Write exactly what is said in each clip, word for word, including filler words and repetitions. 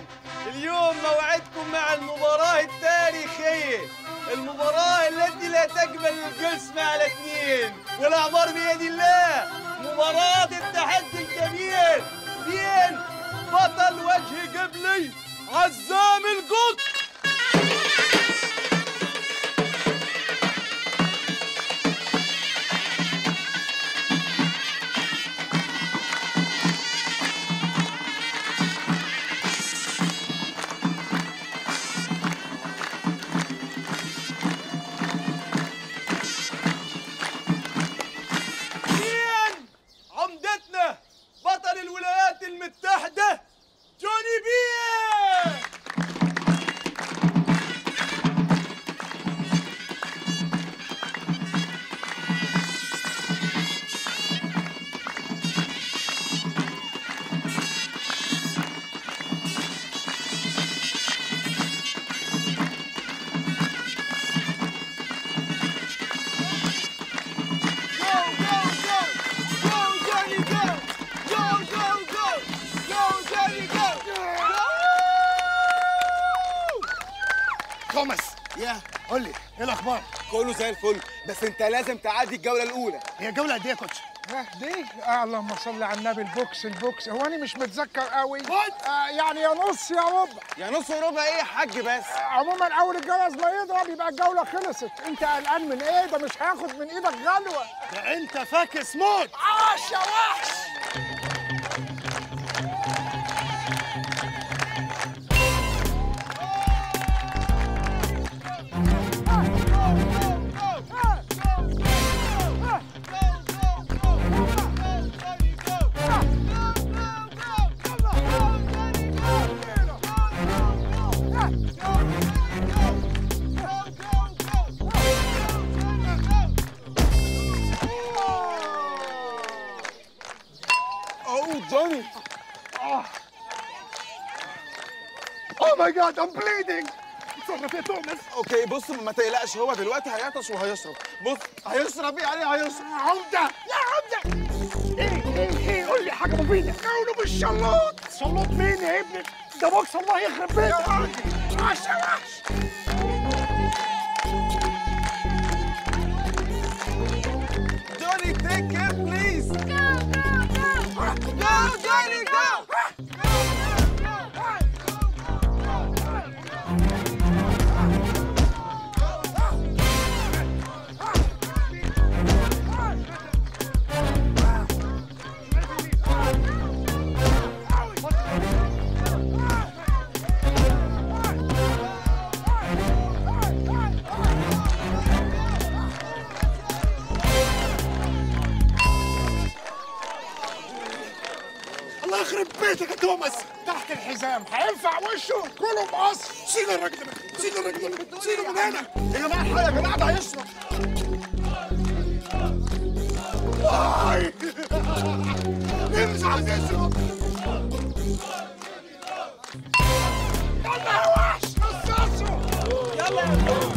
الكرام، اليوم موعدكم مع المباراة التاريخية، المباراة التي لا تقبل القسم على اثنين والأعمار بيد الله، مباراة التحدي الكبير بين بطل وجه قبلي عزام القط. بطل الولايات المتحدة جوني بيه. توماس، يا قول لي ايه الاخبار؟ كله زي الفل، بس انت لازم تعدي الجوله الاولى. هي الجوله قد ايه يا كوتش؟ دي آه اللهم صل على النبي. البوكس البوكس هو انا مش متذكر قوي. آه يعني يا نص يا ربع. يا نص وربع ايه يا حاج بس؟ آه عموما اول الجرس ما يضرب يبقى الجوله خلصت. انت قلقان من ايه؟ ده مش هياخد من ايدك غلوه. ده انت فاكس موت. عاش يا وحش. جوني. اوه ماي جاد ام بليدنج. اتصرف يا توماس. اوكي بص ما تقلقش، هو دلوقتي هيعطش وهيشرب. بص هيشرب يعني هيشرب. عمده يا عمده. ايه ايه ايه قول لي حاجه مفيده. قولوا بالشلوط. شلوط مين يا ابني؟ ده بوكس الله يخرب بيتك. عاش يا وحش. جوني تيك كير بليز. Go, Johnny, go! الله يخرب بيتك يا توماس. تحت الحزام هينفع وشه كله مقص. شيل الراجل ده، شيل الراجل ده، شيله من هنا. يا جماعه الحق يا جماعه ده هيشرب. واي مش عايز يشرب. يلا يا وحش قصصه. يلا يا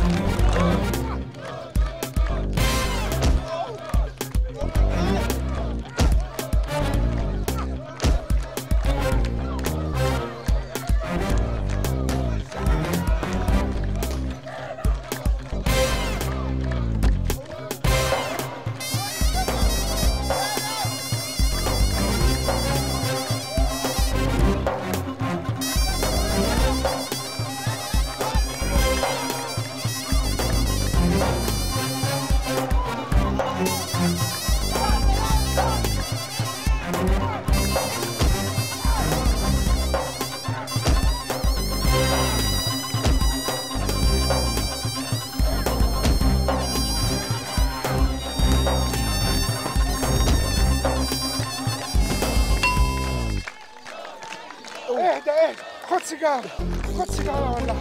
اهدى اهدى. خد سيجاره، خد سيجاره ولا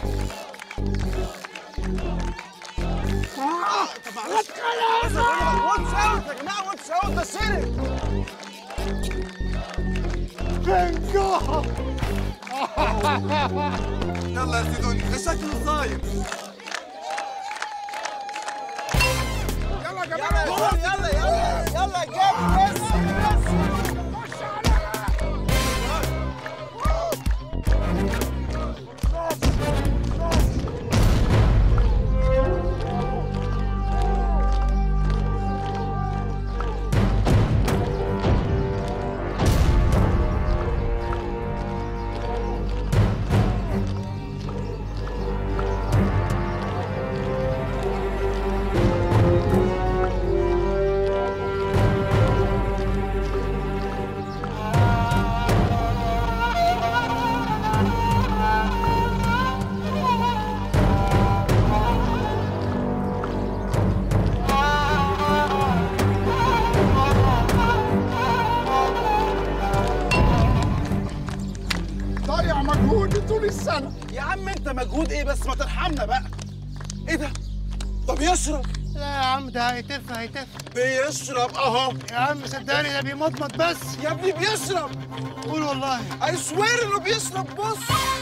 طب معلش واتس اوت يا جماعه، واتس اوت ده سرق. بنجو. يلا يا سيدوني ده شكله صايم. يلا يا جماعه. يلا يلا يلا جاب بس بس. خش عليها. طول السنه. يا عم انت مجهود ايه بس، ما ترحمنا بقى. ايه ده؟ طب يشرب. لا يا عم ده هيتف هيتف. بيشرب اهو. يا عم صدقني ده بيمضمض بس. يا ابني بيشرب. قول والله. اي سوير انه بيشرب. بص.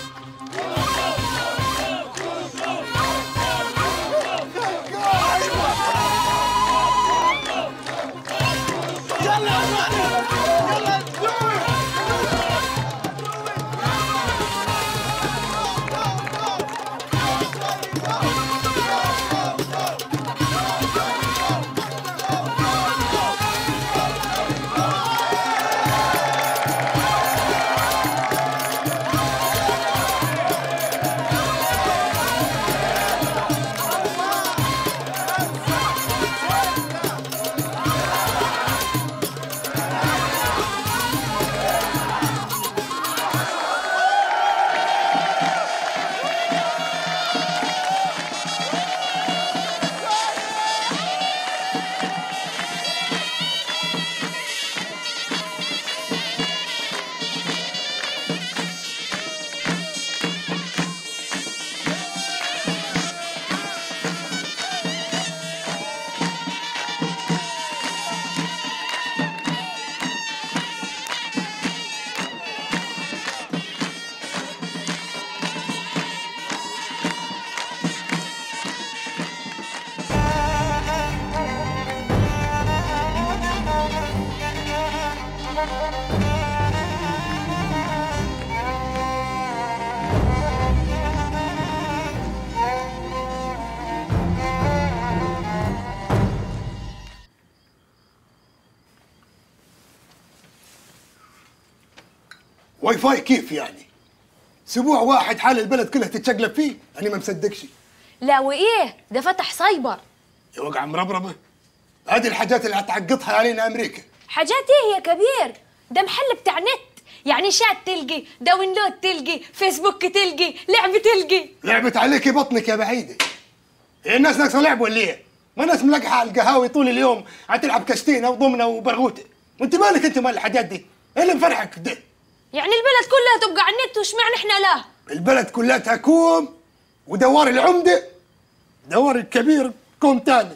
واي فاي كيف يعني؟ اسبوع واحد حال البلد كلها تتشقلب فيه، انا ما مصدقش. لا وايه ده فتح سايبر. يا وقع مربربه، هذه الحاجات اللي هتعقدها علينا امريكا. حاجات ايه يا كبير؟ ده محل بتاع نت، يعني شات تلقي، داونلود تلقي، فيسبوك تلقي، لعبة تلقي. لعبت عليكي بطنك يا بعيده. إيه الناس ناقصه لعب ولا ايه؟ ما الناس ملقحه على القهاوي طول اليوم هتلعب كشتينه وضمنه وبرغوته، وانت مالك انت مال الحاجات دي؟ ايه اللي مفرحك ده؟ يعني البلد كلها تبقى على النت واشمعنى احنا لا؟ البلد كلها تكوم ودوار العمده دوار الكبير كوم تاني.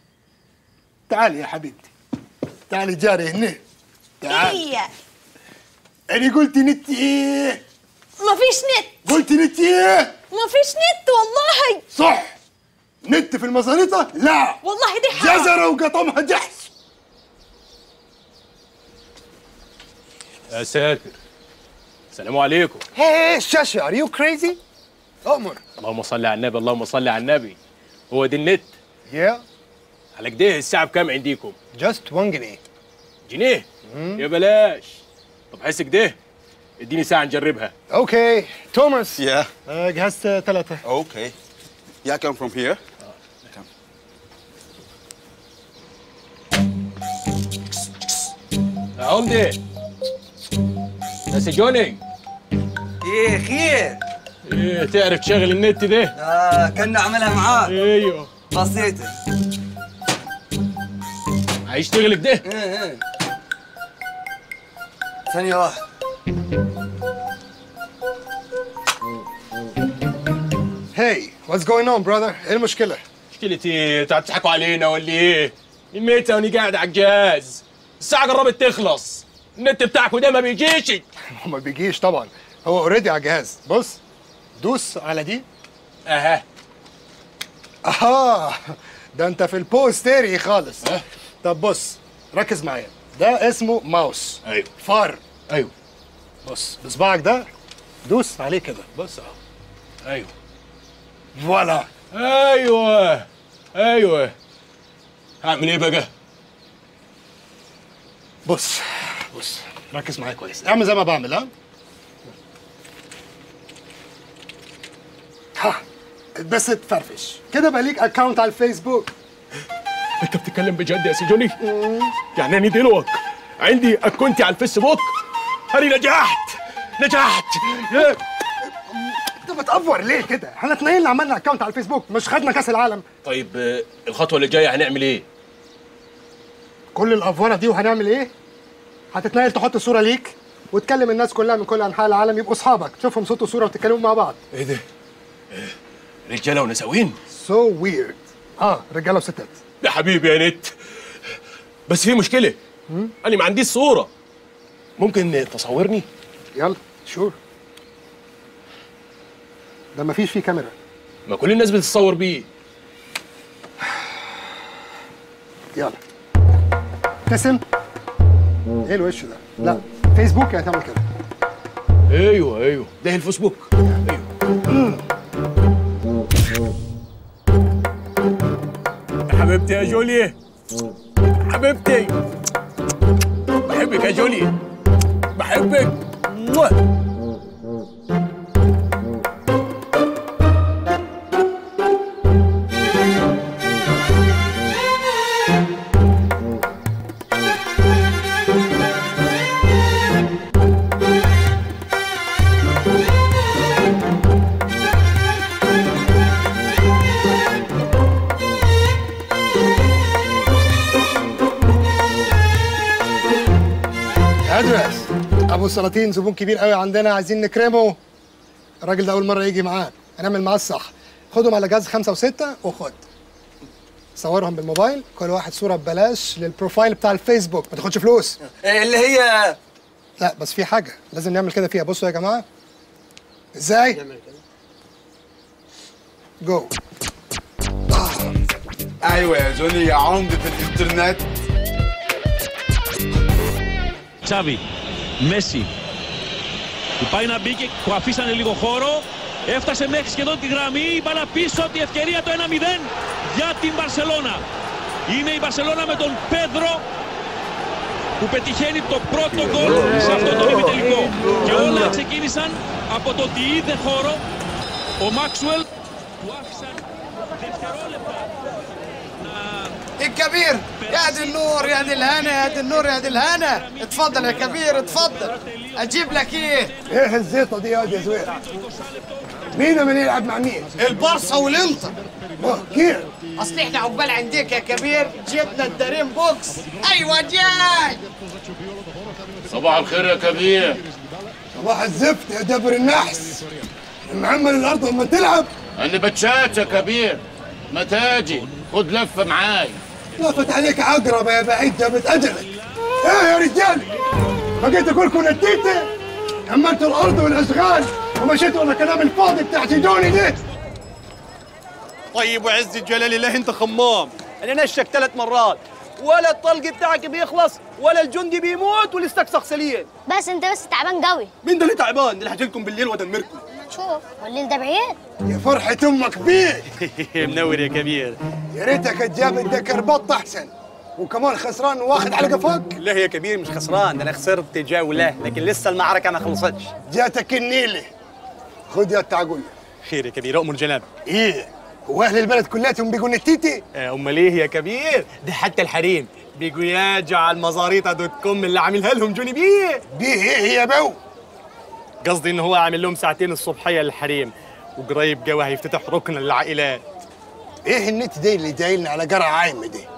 تعالي يا حبيبتي، تعالي جاري هنا. تعالي. ايه؟ انا قلت نت ايه؟ مفيش نت. قلت نت ايه؟ مفيش نت والله. صح. نت في المزاريطه؟ لا والله دي حرام. جزره وقطمها جحس. يا ساتر. السلام عليكم. Hey, Shasha, are you crazy? أؤمر. اللهم صل على النبي، اللهم صل على النبي. هو دي النت؟ Yeah, على كده الساعة بكام عنديكم؟ just one جنيه. جنيه؟ يا بلاش. طب حس كده اديني ساعة نجربها. Okay, توماس. Yeah. آه، جهزت ثلاثة. Okay. Yeah, come from here. يا عمدة. يا سجوني. ايه خير؟ ايه تعرف تشغل النت ده؟ اه كنا عملها معاك. ايوه. بسيطة. هيشتغل كده؟ ايه ايه. ثانية واحدة. Hey, what's going on, brother? إيه المشكلة؟ مشكلتي انتوا هتضحكوا علينا ولا ايه؟ من متى وانا قاعد على الجهاز؟ الساعة قربت تخلص. النت بتاعكوا ده ما بيجيش. هو ما بيجيش طبعا، هو اوريدي على الجهاز. بص دوس على دي. اها. اها ده انت في البوستيري خالص. أه؟ طب بص ركز معايا، ده اسمه ماوس. ايوه. فار. ايوه. بص بصبعك ده دوس عليه كده. بص اهو. ايوه. فوالا. ايوه. ايوه. هعمل ايه بقى؟ بص بص ركز معايا كويس، اعمل زي ما بعمل. ها ها بس تفرفش كده بقى ليك اكونت على الفيسبوك. انت بتتكلم بجد يا سيجوني؟ يعني انا دلوقتي عندي اكونتي على الفيسبوك؟ انا نجحت نجحت. انت بتأفور ليه كده؟ احنا اتنين اللي عملنا اكونت على الفيسبوك، مش خدنا كاس العالم. طيب آه، الخطوه اللي جايه هنعمل ايه؟ كل الافوره دي وهنعمل ايه؟ هتتنقل تحط صوره ليك وتكلم الناس كلها من كل انحاء العالم يبقوا اصحابك، تشوفهم صوت وصوره وتتكلموا مع بعض. ايه ده؟ إيه؟ رجاله ونساوين؟ سو so ويرد. اه رجاله وستات. يا حبيبي يا نت، بس في مشكله، انا ما عنديش صوره. ممكن تصورني؟ يلا شور. ده ما فيش فيه كاميرا. ما كل الناس بتتصور بيه. يلا ابتسم. ايه الوش ده؟ لا فيسبوك هتعمل كده. ايوه ايوه ده الفيسبوك. ايوه يا حبيبتي يا جولي، حبيبتي بحبك يا جولي، بحبك. ادرس ابو السلاطين زبون كبير قوي عندنا، عايزين نكرمه. الراجل ده اول مره يجي معاه، هنعمل معاه الصح. خدهم على جهاز خمسة وستة وخد صورهم بالموبايل، كل واحد صوره ببلاش للبروفايل بتاع الفيسبوك، ما تاخدش فلوس. اللي هي لا بس في حاجه لازم نعمل كده فيها. بصوا يا جماعه ازاي جو. ايوه يا جوني يا عمدة الانترنت. Τσάβι, Μέση, που πάει να μπει και που αφήσανε λίγο χώρο, έφτασε μέχρι σχεδόν τη γραμμή, η μπάλα πίσω, τη ευκαιρία το ένα μηδέν για την Μπαρσελόνα. Είναι η Μπαρσελόνα με τον Πέδρο που πετυχαίνει το πρώτο γκολ σε αυτό το ημιτελικό. Και όλα ξεκίνησαν από το ότι είδε χώρο ο Μάξουελ που άφησαν δευτερόλεπτα. الكبير يا دي النور يا دي الهنا يا دي النور يا دي الهنا. اتفضل يا كبير اتفضل، اجيب لك ايه؟ ايه الزيطه دي يا واد يا زوير؟ مين من يلعب مع مين؟ البارسا والانتر. كيف؟ اصل احنا عقبال عندك يا كبير جبنا الدارين بوكس. ايوه جاي. صباح الخير يا كبير. صباح الزفت يا دبر النحس، معمل الارض لما تلعب. انا بتشات يا كبير، ما تاجي خد لفه معاي. لفت عليك عقرب يا بعيد جابت اجلك. ايه يا رجال، بقيت اقول لكم نتيتي، عملتوا الارض والاشغال ومشيتوا على كلام الفاضي بتاع سيدوني ده. طيب وعز الجلال الله انت خمام، انا نشك ثلاث مرات ولا الطلق بتاعك بيخلص ولا الجندي بيموت والاستكسخ سليم. بس انت بس تعبان قوي. مين ده اللي تعبان؟ ده اللي هجيلكم بالليل وادمركم. شوف والليل ده بعيد. يا فرحة امك بيه. منور يا كبير. يا ريتك تجاب الدكر بط احسن، وكمان خسران واخد على قفاك. لا يا كبير مش خسران، انا خسرت جوله لكن لسه المعركه ما خلصتش. جاتك النيله. خد يا التعقول. خير يا كبير اؤمر جناب. ايه هو اهل البلد كلاتهم بيقوا نتيتي؟ امال ايه يا كبير؟ ده حتى الحريم بيجوا ياجوا على المزاريطه دوت كوم اللي عاملها لهم جوني بيه. بيه ايه يا بو؟ قصدي ان هو عامل لهم ساعتين الصبحيه للحريم، وقريب جوا هيفتتح ركن للعائلات. ايه النت دي اللي دايلنا على قرع عايمه دي؟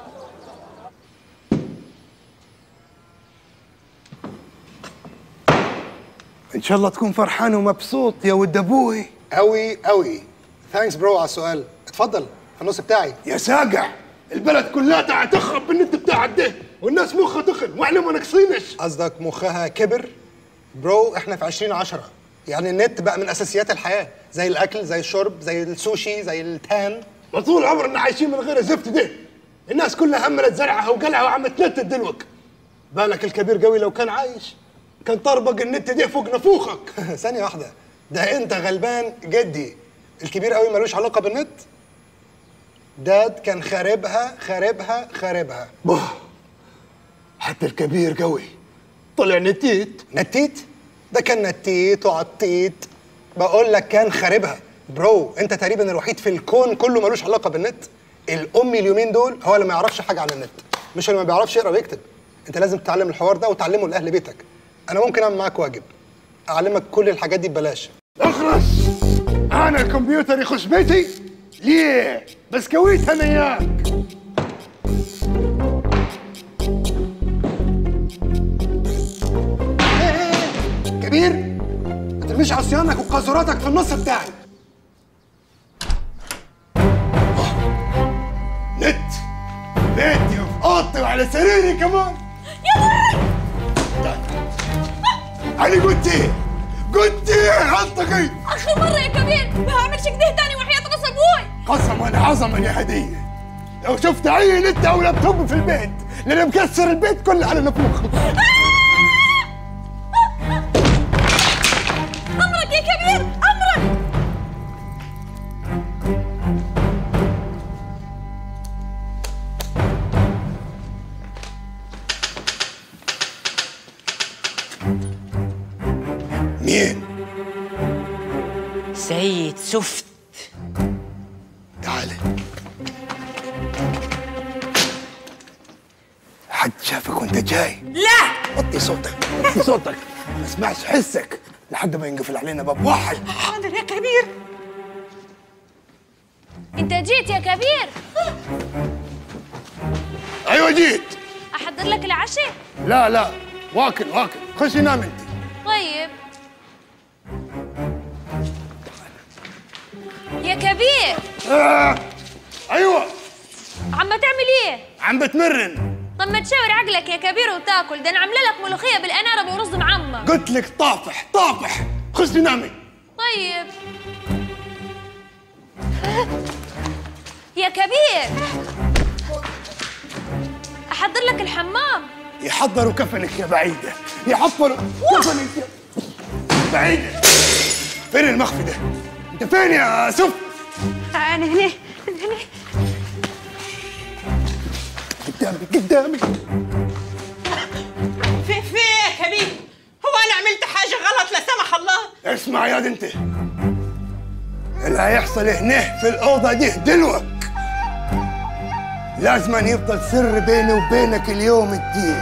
ان شاء الله تكون فرحان ومبسوط يا ود ابوي. قوي قوي. ثانكس برو على السؤال. اتفضل في النص بتاعي. يا ساقع، البلد كلها هتخرب بالنت بتاعك ده، والناس مخها تخن واحنا ما ناقصينش. قصدك مخها كبر؟ برو احنا في عشرين عشرة، يعني النت بقى من اساسيات الحياه، زي الاكل زي الشرب زي السوشي زي التان. ما طول عمرنا عايشين من غير الزفت ده. الناس كلها هملت زرعها وقلعها وعم تنتت دلوك. بالك الكبير قوي لو كان عايش كان طربق النت ده فوق نفوخك. ثانيه واحده، ده انت غلبان جدي. الكبير قوي ملوش علاقه بالنت. داد كان خاربها خاربها خاربها. بوه، حتى الكبير قوي طلع نتيت. نتيت؟ ده كان نتيت وعطيت. بقول لك كان خاربها. برو انت تقريبا الوحيد في الكون كله ملوش علاقه بالنت. الامي اليومين دول هو اللي ما يعرفش حاجه عن النت، مش اللي ما بيعرفش يقرا ويكتب. انت لازم تتعلم الحوار ده وتعلمه لاهل بيتك. انا ممكن اعمل معاك واجب، اعلمك كل الحاجات دي ببلاش. اخرس، انا الكمبيوتر يخش بيتي؟ ليه؟ بسكويت انا اياك. كبير ما ترميش عصيانك وقاذوراتك في النص بتاعي. نت بيتي وفي اوضتي وعلى سريري كمان. يا مرة انا قلت ايه؟ قلت ايه؟ غلطك اخر مرة يا كبير، ما هعملش كده تاني وحياة راس ابوي. قسما عظما يا هدية، لو شفت اي نت او لابتوب في البيت لأنا مكسر البيت كله على نفوخه. امرك يا كبير، امرك. مين؟ سيد سفت. تعالي. حد شافك وانت جاي؟ لا. وطي صوتك، وطي صوتك، ما اسمعش حسك لحد ما ينقفل علينا باب واحد. حاضر يا كبير. انت جيت يا كبير؟ ايوه جيت. احضر لك العشاء؟ لا لا، واكل واكل، خشي نام انت. طيب يا كبير. آه. ايوه. عم تعمل ايه؟ عم بتمرن. طب ما تشاور عقلك يا كبير وتاكل، ده انا عامله لك ملوخيه بالاناره ورز معمر. قلت لك طافح طافح، خشي نامي. طيب يا كبير احضر لك الحمام. يحضروا كفنك يا بعيده، يحضروا كفنك يا بعيده. فين المخفي ده؟ انت فين يا سف؟ انا هنا هنا قدامي قدامي. في في يا كبير، هو انا عملت حاجه غلط لا سمح الله؟ اسمع يا انت، اللي هيحصل هنا في الاوضه دي دلوك لازم يفضل سر بيني وبينك اليوم الدين.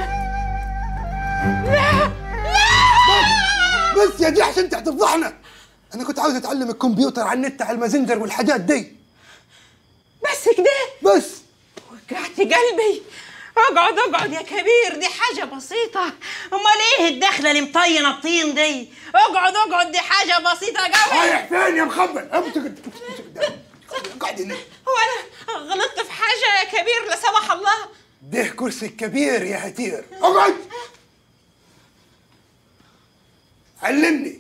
لا لا بس, بس يا دي عشان انت هتفضحنا. انا كنت عاوز اتعلم الكمبيوتر على النت على المازنجر والحاجات دي. بس كده؟ بس وجعت قلبي. اقعد اقعد يا كبير، دي حاجة بسيطة. امال ايه الدخلة اللي مطينة الطين دي؟ اقعد اقعد، دي حاجة بسيطة قوي. رايح فين يا مخبل؟ امسك قدامي. اقعد هنا. هو انا غلطت في حاجة يا كبير لا سمح الله؟ ده كرسي الكبير يا هتير. اقعد. علمني.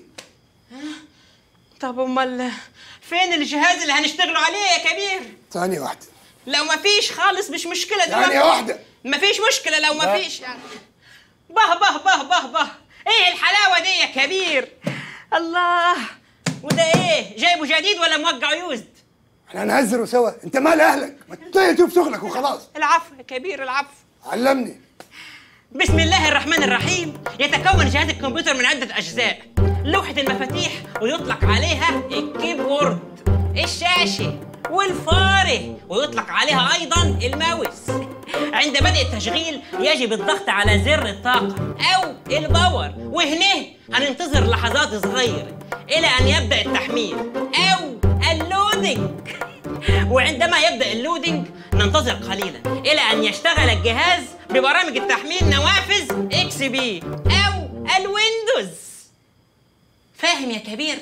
طب امال فين الجهاز اللي هنشتغلوا عليه يا كبير؟ ثانية واحدة. لو ما فيش خالص مش مشكلة. ثانية واحدة. ما فيش مشكلة لو ما فيش يعني. به به به به به، ايه الحلاوة دي يا كبير؟ الله، وده ايه؟ جايبه جديد ولا موقعه يوزد؟ احنا هنهزروا سوا، انت مال اهلك؟ ما تطير تشوف شغلك وخلاص. العفو يا كبير، العفو. علمني. بسم الله الرحمن الرحيم. يتكون جهاز الكمبيوتر من عدة أجزاء: لوحة المفاتيح ويطلق عليها الكيبورد، الشاشة والفاره ويطلق عليها أيضا الماوس. عند بدء التشغيل يجب الضغط على زر الطاقة أو الباور، وهنا هننتظر لحظات صغيرة إلى أن يبدأ التحميل أو اللودينج. وعندما يبدأ اللودينج ننتظر قليلا إلى أن يشتغل الجهاز ببرامج التحميل نوافذ إكس بي أو الويندوز. فاهم يا كبير؟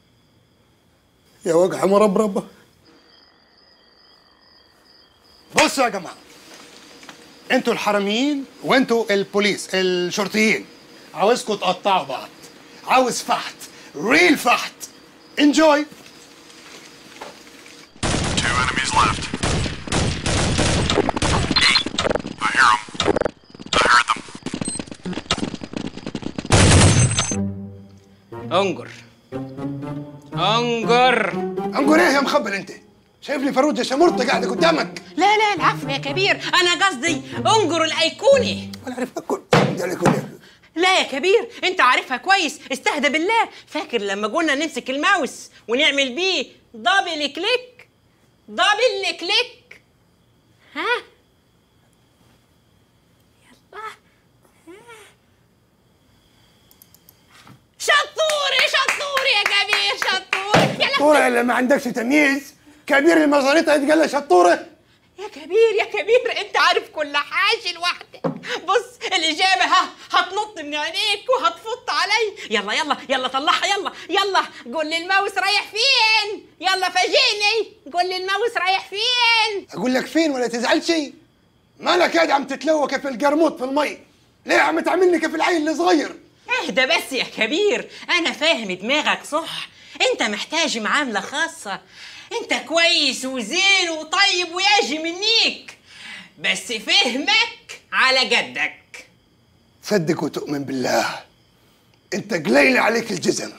يا وجع مربربة. بصوا يا جماعة، انتوا الحراميين وانتوا البوليس الشرطيين، عاوزكم تقطعوا بعض. عاوز فحت، ريل فحت. انجوي. Two enemies left. I hear them. I heard them. انجر انجر انجر ايه يا مخبل انت؟ شايفني فروجة شمرطة قاعدة قدامك؟ لا لا العفو يا كبير، أنا قصدي انجر الأيقوني. أنا عارف أكل الأيقوني. لا يا كبير، أنت عارفها كويس، استهدى بالله. فاكر لما قلنا نمسك الماوس ونعمل بيه دبل كليك؟ دبل كليك. ها؟ يلا. شطور شطور يا كبير، شطور. شطورة اللي ما عندكش تمييز. كبير المزاريطة يتقال له شطورة. يا كبير يا كبير انت عارف كل حاجه لوحدك. بص الاجابه ها هتنط من عينيك وهتفط علي. يلا يلا يلا طلعها يلا يلا. قول لي الماوس رايح فين؟ يلا فاجئني. قول لي الماوس رايح فين؟ اقول لك فين ولا تزعل شيء؟ مالك قاعد عم تتلوى كيف القرموط في المي؟ ليه عم تعملني كيف العيل الصغير؟ اهدى بس يا كبير، انا فاهم دماغك صح. انت محتاج معامله خاصه. انت كويس وزين وطيب ويجي منيك، بس فهمك على جدك. صدق وتؤمن بالله انت قليل عليك الجزم.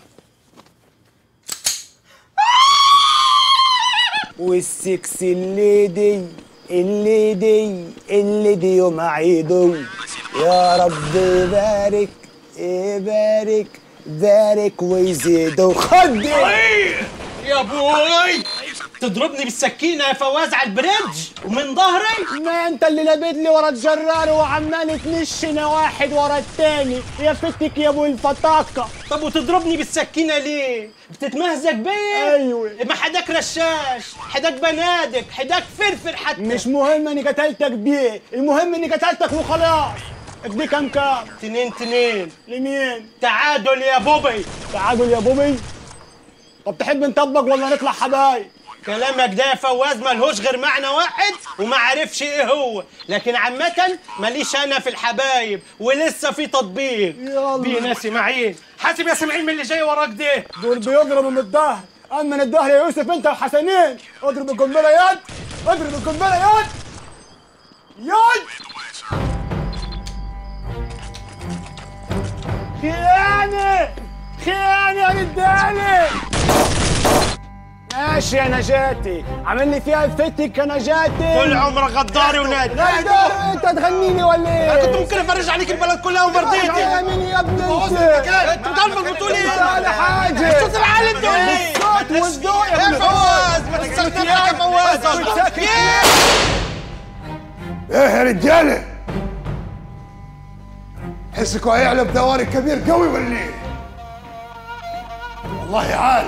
والسكس الليدي الليدي الليدي يوم عيدو، يا رب يبارك يبارك بارك ويزيدوا. خد يا ابوي تضربني بالسكينه يا فواز على البريدج ومن ظهري؟ ما انت اللي لابد لي ورا الجرار وعمال تنشنا واحد ورا التاني يا فتك يا ابو الفطاقه. طب وتضربني بالسكينه ليه؟ بتتمهزق بيا؟ ايوه. ما حداك رشاش، حداك بنادق، حداك فرفر حتى. مش مهم اني قتلتك بيه، المهم اني قتلتك وخلاص. ادي كام كام؟ اتنين اتنين. لمين؟ تعادل يا بوبي. تعادل يا بوبي؟ طب تحب نطبق ولا نطلع حبايب؟ كلامك ده يا فواز ملهوش غير معنى واحد وما عرفش ايه هو، لكن عامة ماليش انا في الحبايب ولسه في تطبيق. يلا بينا سماعين. حاسب يا سماعين من اللي جاي وراك ده. دول بيضربوا من الظهر، اما من الظهر يا يوسف انت وحسنين. اضرب القنبله يد، اضرب القنبله يد يد. خيانه خيانه يا رجاله. ماشي يا نجاتي، عامل لي فيها الفتك يا نجاتي. طول عمرك غداري ونادي. غدار انت تغنيني ولا ايه؟ انا كنت ممكن افرج عليك البلد كلها ومرضيتي. يا مين يا ابني انت؟ انت بتعرف بتقول ايه؟ ولا حاجه. الصوت العالي انت ولا ايه؟ الصوت والذوق يا ابني. فواز ما تستخدمش يا فواز. ايه يا رجاله؟ حسكوا هيعلى بدواري كبير قوي ولا ايه؟ والله عال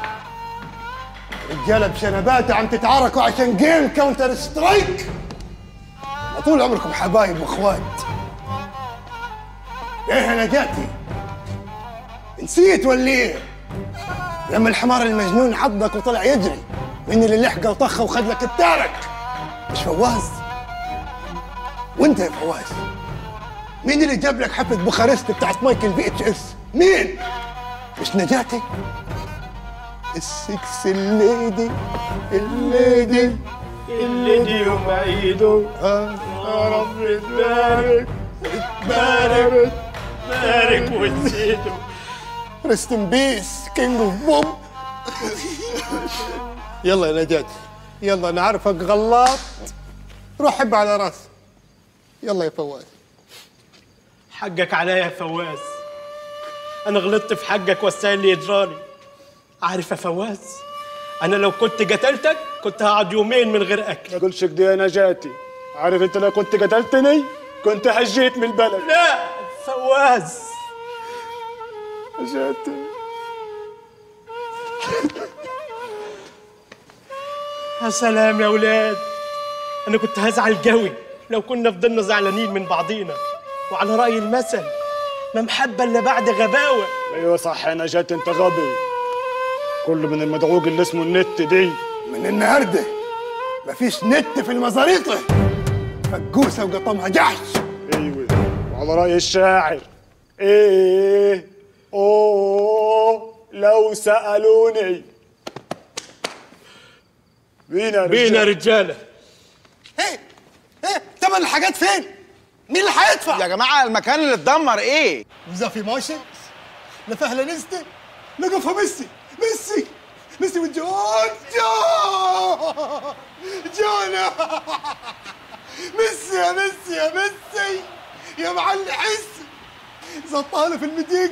رجاله بشنبات عم تتعاركوا عشان جيم كاونتر سترايك. طول عمركم حبايب واخوات. ايه يا نجاتي؟ نسيت ولا ايه؟ لما الحمار المجنون عضك وطلع يجري، مين اللي لحقه وطخه وخد لك التارك؟ مش فواز؟ وانت يا فواز مين اللي جاب لك حفله بوخارست بتاعت مايكل بي اتش اس؟ مين؟ مش نجاتي؟ السكس الليدي الليدي الليدي يوم عيده، يا رب تبارك بارك بارك وتزيده. ريست ان بيس كينج اوف بوم. يلا يا نجاتي يلا، انا عارفك غلاط، روح حب على راسي. يلا يا فواز. حقك عليا يا فواز، انا غلطت في حقك واستاهل لي اجراري. عارف يا فواز، انا لو كنت قتلتك كنت هقعد يومين من غير اكل. ما تقولش كده يا نجاتي، عارف انت لو كنت قتلتني كنت هجيت من البلد. لا فواز نجاتي. يا سلام يا ولاد، انا كنت هزعل قوي لو كنا فضلنا زعلانين من بعضينا. وعلى رأي المثل، ما محبة الا بعد غباوة. ايوه صح يا نجاتي، انت غبي. كله من المدعوق اللي اسمه النت دي. من النهارده مفيش نت في المزاريطه، فقوسه وقطمها جحش. ايوه، وعلى رأي الشاعر، ايه اوه لو سألوني. بينا رجالة. بينا رجالة. ايه ايه تمن الحاجات فين؟ مين اللي هيدفع؟ يا جماعه المكان اللي اتدمر ايه؟ وإذا في ماشي لفهله نزته لقفها ميسي ميسي ميسي والجون جون جون ميسي يا ميسي يا ميسي يا معلم حس زطاله في المدق.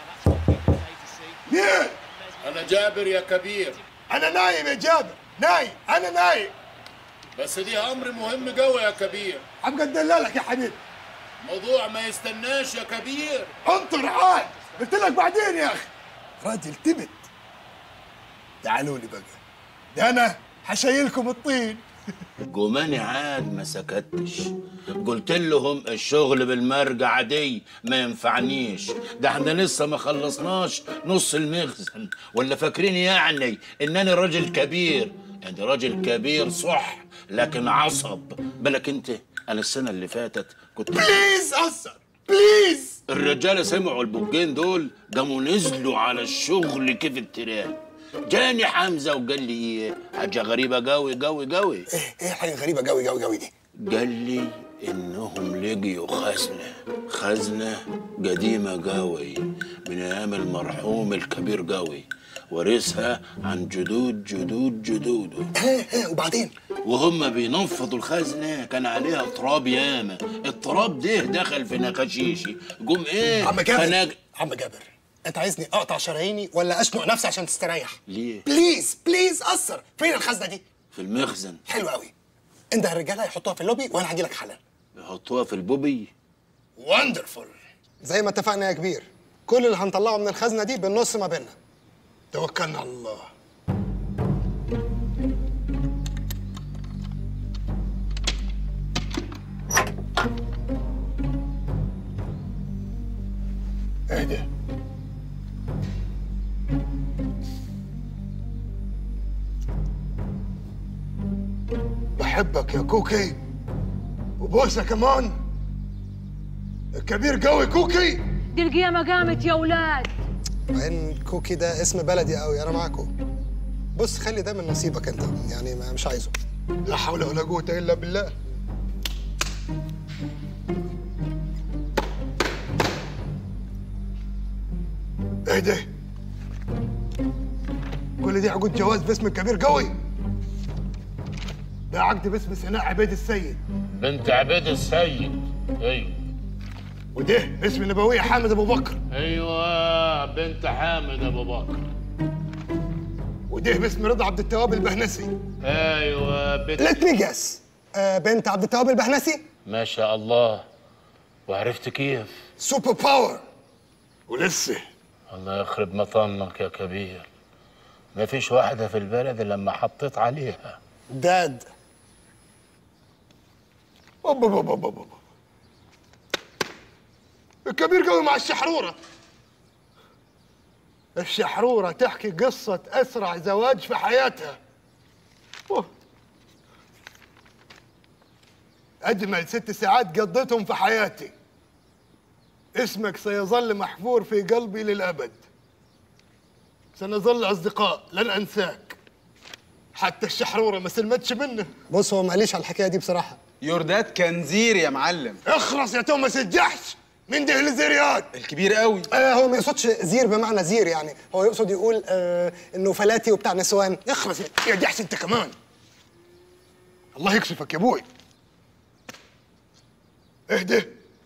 مين؟ انا جابر يا كبير. انا نايم يا جابر، نايم، انا نايم. بس دي امر مهم قوي يا كبير. عم قد دلالك يا حبيبي. موضوع ما يستناش يا كبير. انطر عاد، قلت لك بعدين يا اخي. راجل تبت. تعالوا لي بقى، ده انا حشيلكم الطين. جماني عاد ما سكتش، قلت لهم الشغل بالمرجع دي ما ينفعنيش، ده احنا لسه ما خلصناش نص المخزن، ولا فاكرين يعني انني راجل كبير؟ يعني راجل كبير صح لكن عصب. بالك انت انا السنه اللي فاتت كنت بليز اثر بليز. الرجاله سمعوا البوجين دول قاموا نزلوا على الشغل كيف التراب. جاني حمزه وقال لي ايه حاجه غريبه قوي قوي قوي. ايه ايه حاجه غريبه قوي قوي قوي دي؟ قال لي انهم لقيوا خزنه خزنه قديمه قوي من ايام المرحوم الكبير قوي، ورثها عن جدود جدود جدوده. ايه ايه وبعدين؟ وهم بينفضوا الخزنه كان عليها تراب ياما، التراب ده دخل في نقاشيشي قوم ايه عم جابر فنج... عم جابر انت عايزني اقطع شراييني ولا اشنق نفسي عشان تستريح؟ ليه؟ بليز بليز اثر. فين الخزنه دي؟ في المخزن. حلو قوي. انت الرجاله يحطوها في اللوبي وانا هجي لك حالا. يحطوها في البوبي. وندرفول. زي ما اتفقنا يا كبير، كل اللي هنطلعه من الخزنه دي بالنص ما بيننا. توكلنا على الله. ايه ده؟ بحبك يا كوكي وبوسه كمان. الكبير قوي كوكي. دي القيامة قامت يا ولاد. وين كوكي ده اسم بلدي قوي، انا معاكم. بص خلي ده من نصيبك انت، يعني ما مش عايزه. لا حول ولا قوة الا بالله. ايه ده؟ كل دي عقود جواز باسم الكبير قوي. ده عقد باسم سناء عبيد السيد بنت عبيد السيد. ايوه. وده اسم نبوية حامد ابو بكر. ايوه بنت حامد ابو بكر. وده باسم رضا عبد التواب البهنسي. ايوه بنت ليت مي جاس. آه بنت عبد التواب البهنسي. ما شاء الله. وعرفت كيف؟ سوبر باور. ولسه الله يخرب مطنك يا كبير، ما فيش واحدة في البلد إلا لما حطيت عليها. داد. اوبا اوبا اوبا اوبا. الكبير قوي مع الشحرورة. الشحرورة تحكي قصة أسرع زواج في حياتها. أوه. أجمل ست ساعات قضيتهم في حياتي. اسمك سيظل محفور في قلبي للأبد. سنظل أصدقاء لن أنساك. حتى الشحرورة ما سلمتش منه. بص هو ماليش على الحكاية دي بصراحة. يوردات كان زير يا معلم. اخرس يا توماس الجحش. مين ده الزيريات؟ الكبير قوي. آه هو ما يقصدش زير بمعنى زير، يعني هو يقصد يقول آه انه فلاتي وبتاع نسوان. اخرس يا جحش انت كمان. الله يكشفك يا ابوي. اهدى.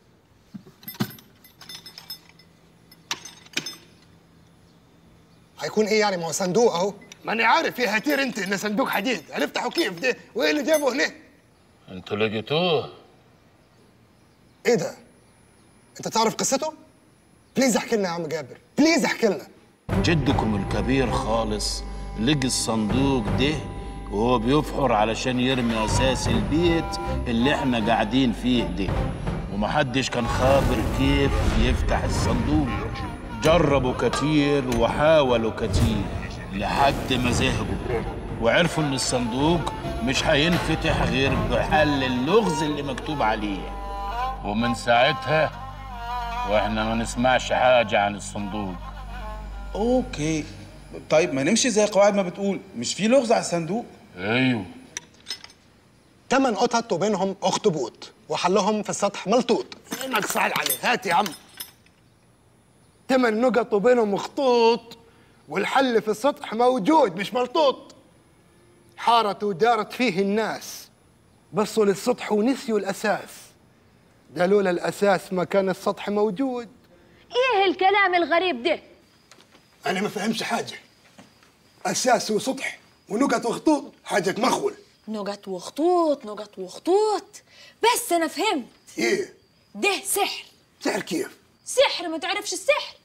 هيكون ايه يعني؟ ما هو صندوق اهو. ما انا عارف يا هتير انت ان صندوق حديد. هنفتحه كيف ده؟ وايه اللي جابه هنا؟ انتوا لقيتوه؟ ايه ده؟ انت تعرف قصته؟ بليز احكي لنا يا عم جابر، بليز احكي لنا. جدكم الكبير خالص لقي الصندوق ده وهو بيفحر علشان يرمي اساس البيت اللي احنا قاعدين فيه ده، ومحدش كان خابر كيف يفتح الصندوق. جربوا كتير وحاولوا كتير لحد ما زهقوا وعرفوا ان الصندوق مش هينفتح غير بحل اللغز اللي مكتوب عليه، ومن ساعتها واحنا ما نسمعش حاجه عن الصندوق. اوكي طيب ما نمشي زي القواعد ما بتقول، مش في لغز على الصندوق؟ ايوه. تمن قطط وبينهم اخطبوط وحلهم في السطح ملطوط. انك صعد عليه. هات يا عم. تمن نقط وبينهم خطوط والحل في السطح موجود مش ملطوط. حارت ودارت فيه الناس، بصوا للسطح ونسيوا الاساس. ده لولا الاساس ما كان السطح موجود. ايه الكلام الغريب ده؟ انا ما فهمش حاجه. اساس وسطح ونقط وخطوط حاجه مخول. نقط وخطوط نقط وخطوط. بس انا فهمت. ايه؟ ده سحر. سحر كيف؟ سحر ما تعرفش السحر؟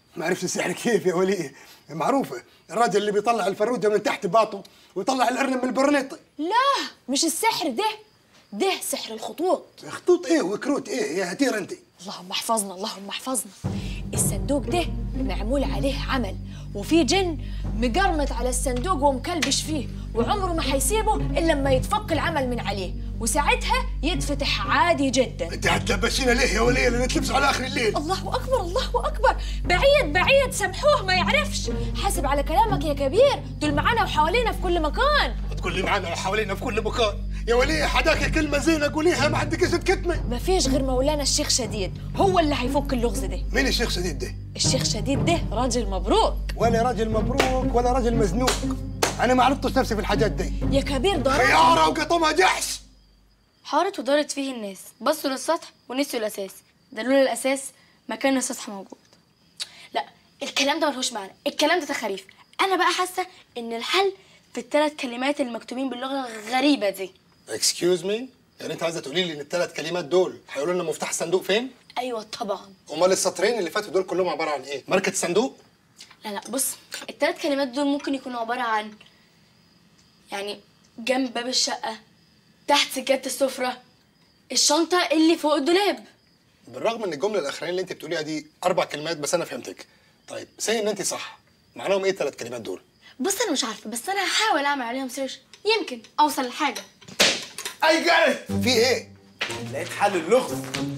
ما عرفش السحر كيف يا وليه، معروفه الراجل اللي بيطلع الفروده من تحت باطه ويطلع الارنب من البرنيطه. لا مش السحر ده، ده سحر الخطوط. خطوط ايه وكروت ايه يا هتير انت؟ اللهم احفظنا اللهم احفظنا. الصندوق ده معمول عليه عمل، وفي جن مقرمط على الصندوق ومكلبش فيه، وعمره ما حيسيبه الا لما يتفك العمل من عليه، وساعتها يتفتح عادي جدا. انت هتلبسينا ليه يا وليه اللي نتلبس على اخر الليل؟ الله اكبر الله اكبر، بعيد بعيد سامحوه ما يعرفش. حاسب على كلامك يا كبير، دول معانا وحوالينا في كل مكان. تقول لي معانا وحوالينا في كل مكان يا وليه، حداك كلمه زينه قوليها، ما عندك اسد كتمه. ما فيش غير مولانا الشيخ شديد، هو اللي هيفك اللغز ده. مين الشيخ شديد ده؟ الشيخ شديد ده راجل مبروك. ولا راجل مبروك ولا راجل مزنوق، انا ما عرفتش نفسي في الحاجات دي. يا كبير ضرب خياره وقطمها جحش. حارت ودارت فيه الناس، بصوا للسطح ونسيوا الاساس، ده لولا الاساس ما كان السطح موجود. لا الكلام ده ملهوش معنى، الكلام ده تخاريف. انا بقى حاسه ان الحل في الثلاث كلمات المكتوبين باللغه الغريبه دي. اكسكيوز مي، يعني انت عايزه تقولي لي ان الثلاث كلمات دول هيقولوا لنا مفتاح الصندوق فين؟ ايوه طبعا. امال السطرين اللي فاتوا دول كلهم عباره عن ايه؟ ماركه الصندوق؟ لا لا بص، الثلاث كلمات دول ممكن يكونوا عباره عن يعني جنب باب الشقه، تحت سجاده السفره، الشنطه اللي فوق الدولاب. بالرغم ان الجمله الاخرانيه اللي انت بتقوليها دي اربع كلمات بس انا فهمتك. طيب سي ان انت صح، معناهم ايه الثلاث كلمات دول؟ بص انا مش عارفه، بس انا هحاول اعمل عليهم سيرش، يمكن اوصل لحاجه. اي جارت، في ايه؟ لقيت حل اللغز.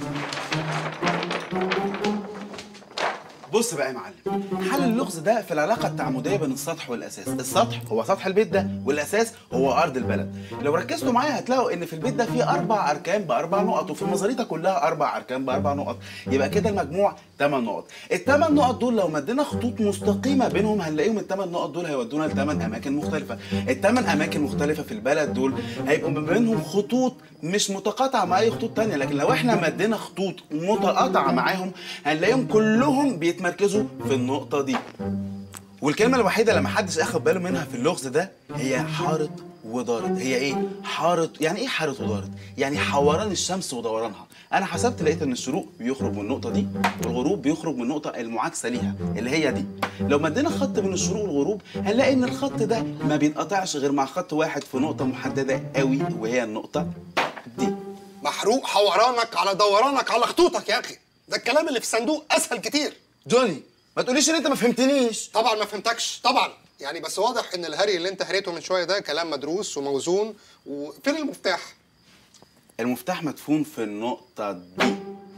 بص بقى يا معلم، حل اللغز ده في العلاقه التعامديه بين السطح والاساس. السطح هو سطح البيت ده، والاساس هو ارض البلد. لو ركزتوا معايا هتلاقوا ان في البيت ده فيه اربع اركان باربع نقط، وفي المزاريطه كلها اربع اركان باربع نقط، يبقى كده المجموع ثمان نقط. الثمان نقط دول لو مدينا خطوط مستقيمه بينهم هنلاقيهم الثمان نقط دول هيودونا لثمان اماكن مختلفه. الثمان اماكن مختلفه في البلد دول هيبقوا ما بينهم خطوط مش متقاطعه مع اي خطوط ثانيه، لكن لو احنا مدينا خطوط متقاطعه معاهم هنلاقيهم كلهم بيت مركزوا في النقطة دي. والكلمة الوحيدة اللي محدش اخد باله منها في اللغز ده هي حارت ودارت. هي ايه؟ حارت، يعني ايه حارت ودارت؟ يعني حوران الشمس ودورانها. انا حسبت لقيت ان الشروق بيخرج من النقطة دي، والغروب بيخرج من النقطة المعاكسة ليها اللي هي دي. لو مدينا خط بين الشروق والغروب هنلاقي ان الخط ده ما بينقطعش غير مع خط واحد في نقطة محددة قوي، وهي النقطة دي. محروق حورانك على دورانك على خطوطك يا اخي، ده الكلام اللي في الصندوق اسهل كتير. جوني ما تقوليش ان انت ما فهمتنيش. طبعا ما فهمتكش طبعا، يعني بس واضح ان الهري اللي انت هريته من شويه ده كلام مدروس وموزون. وفين المفتاح؟ المفتاح مدفون في النقطة دي.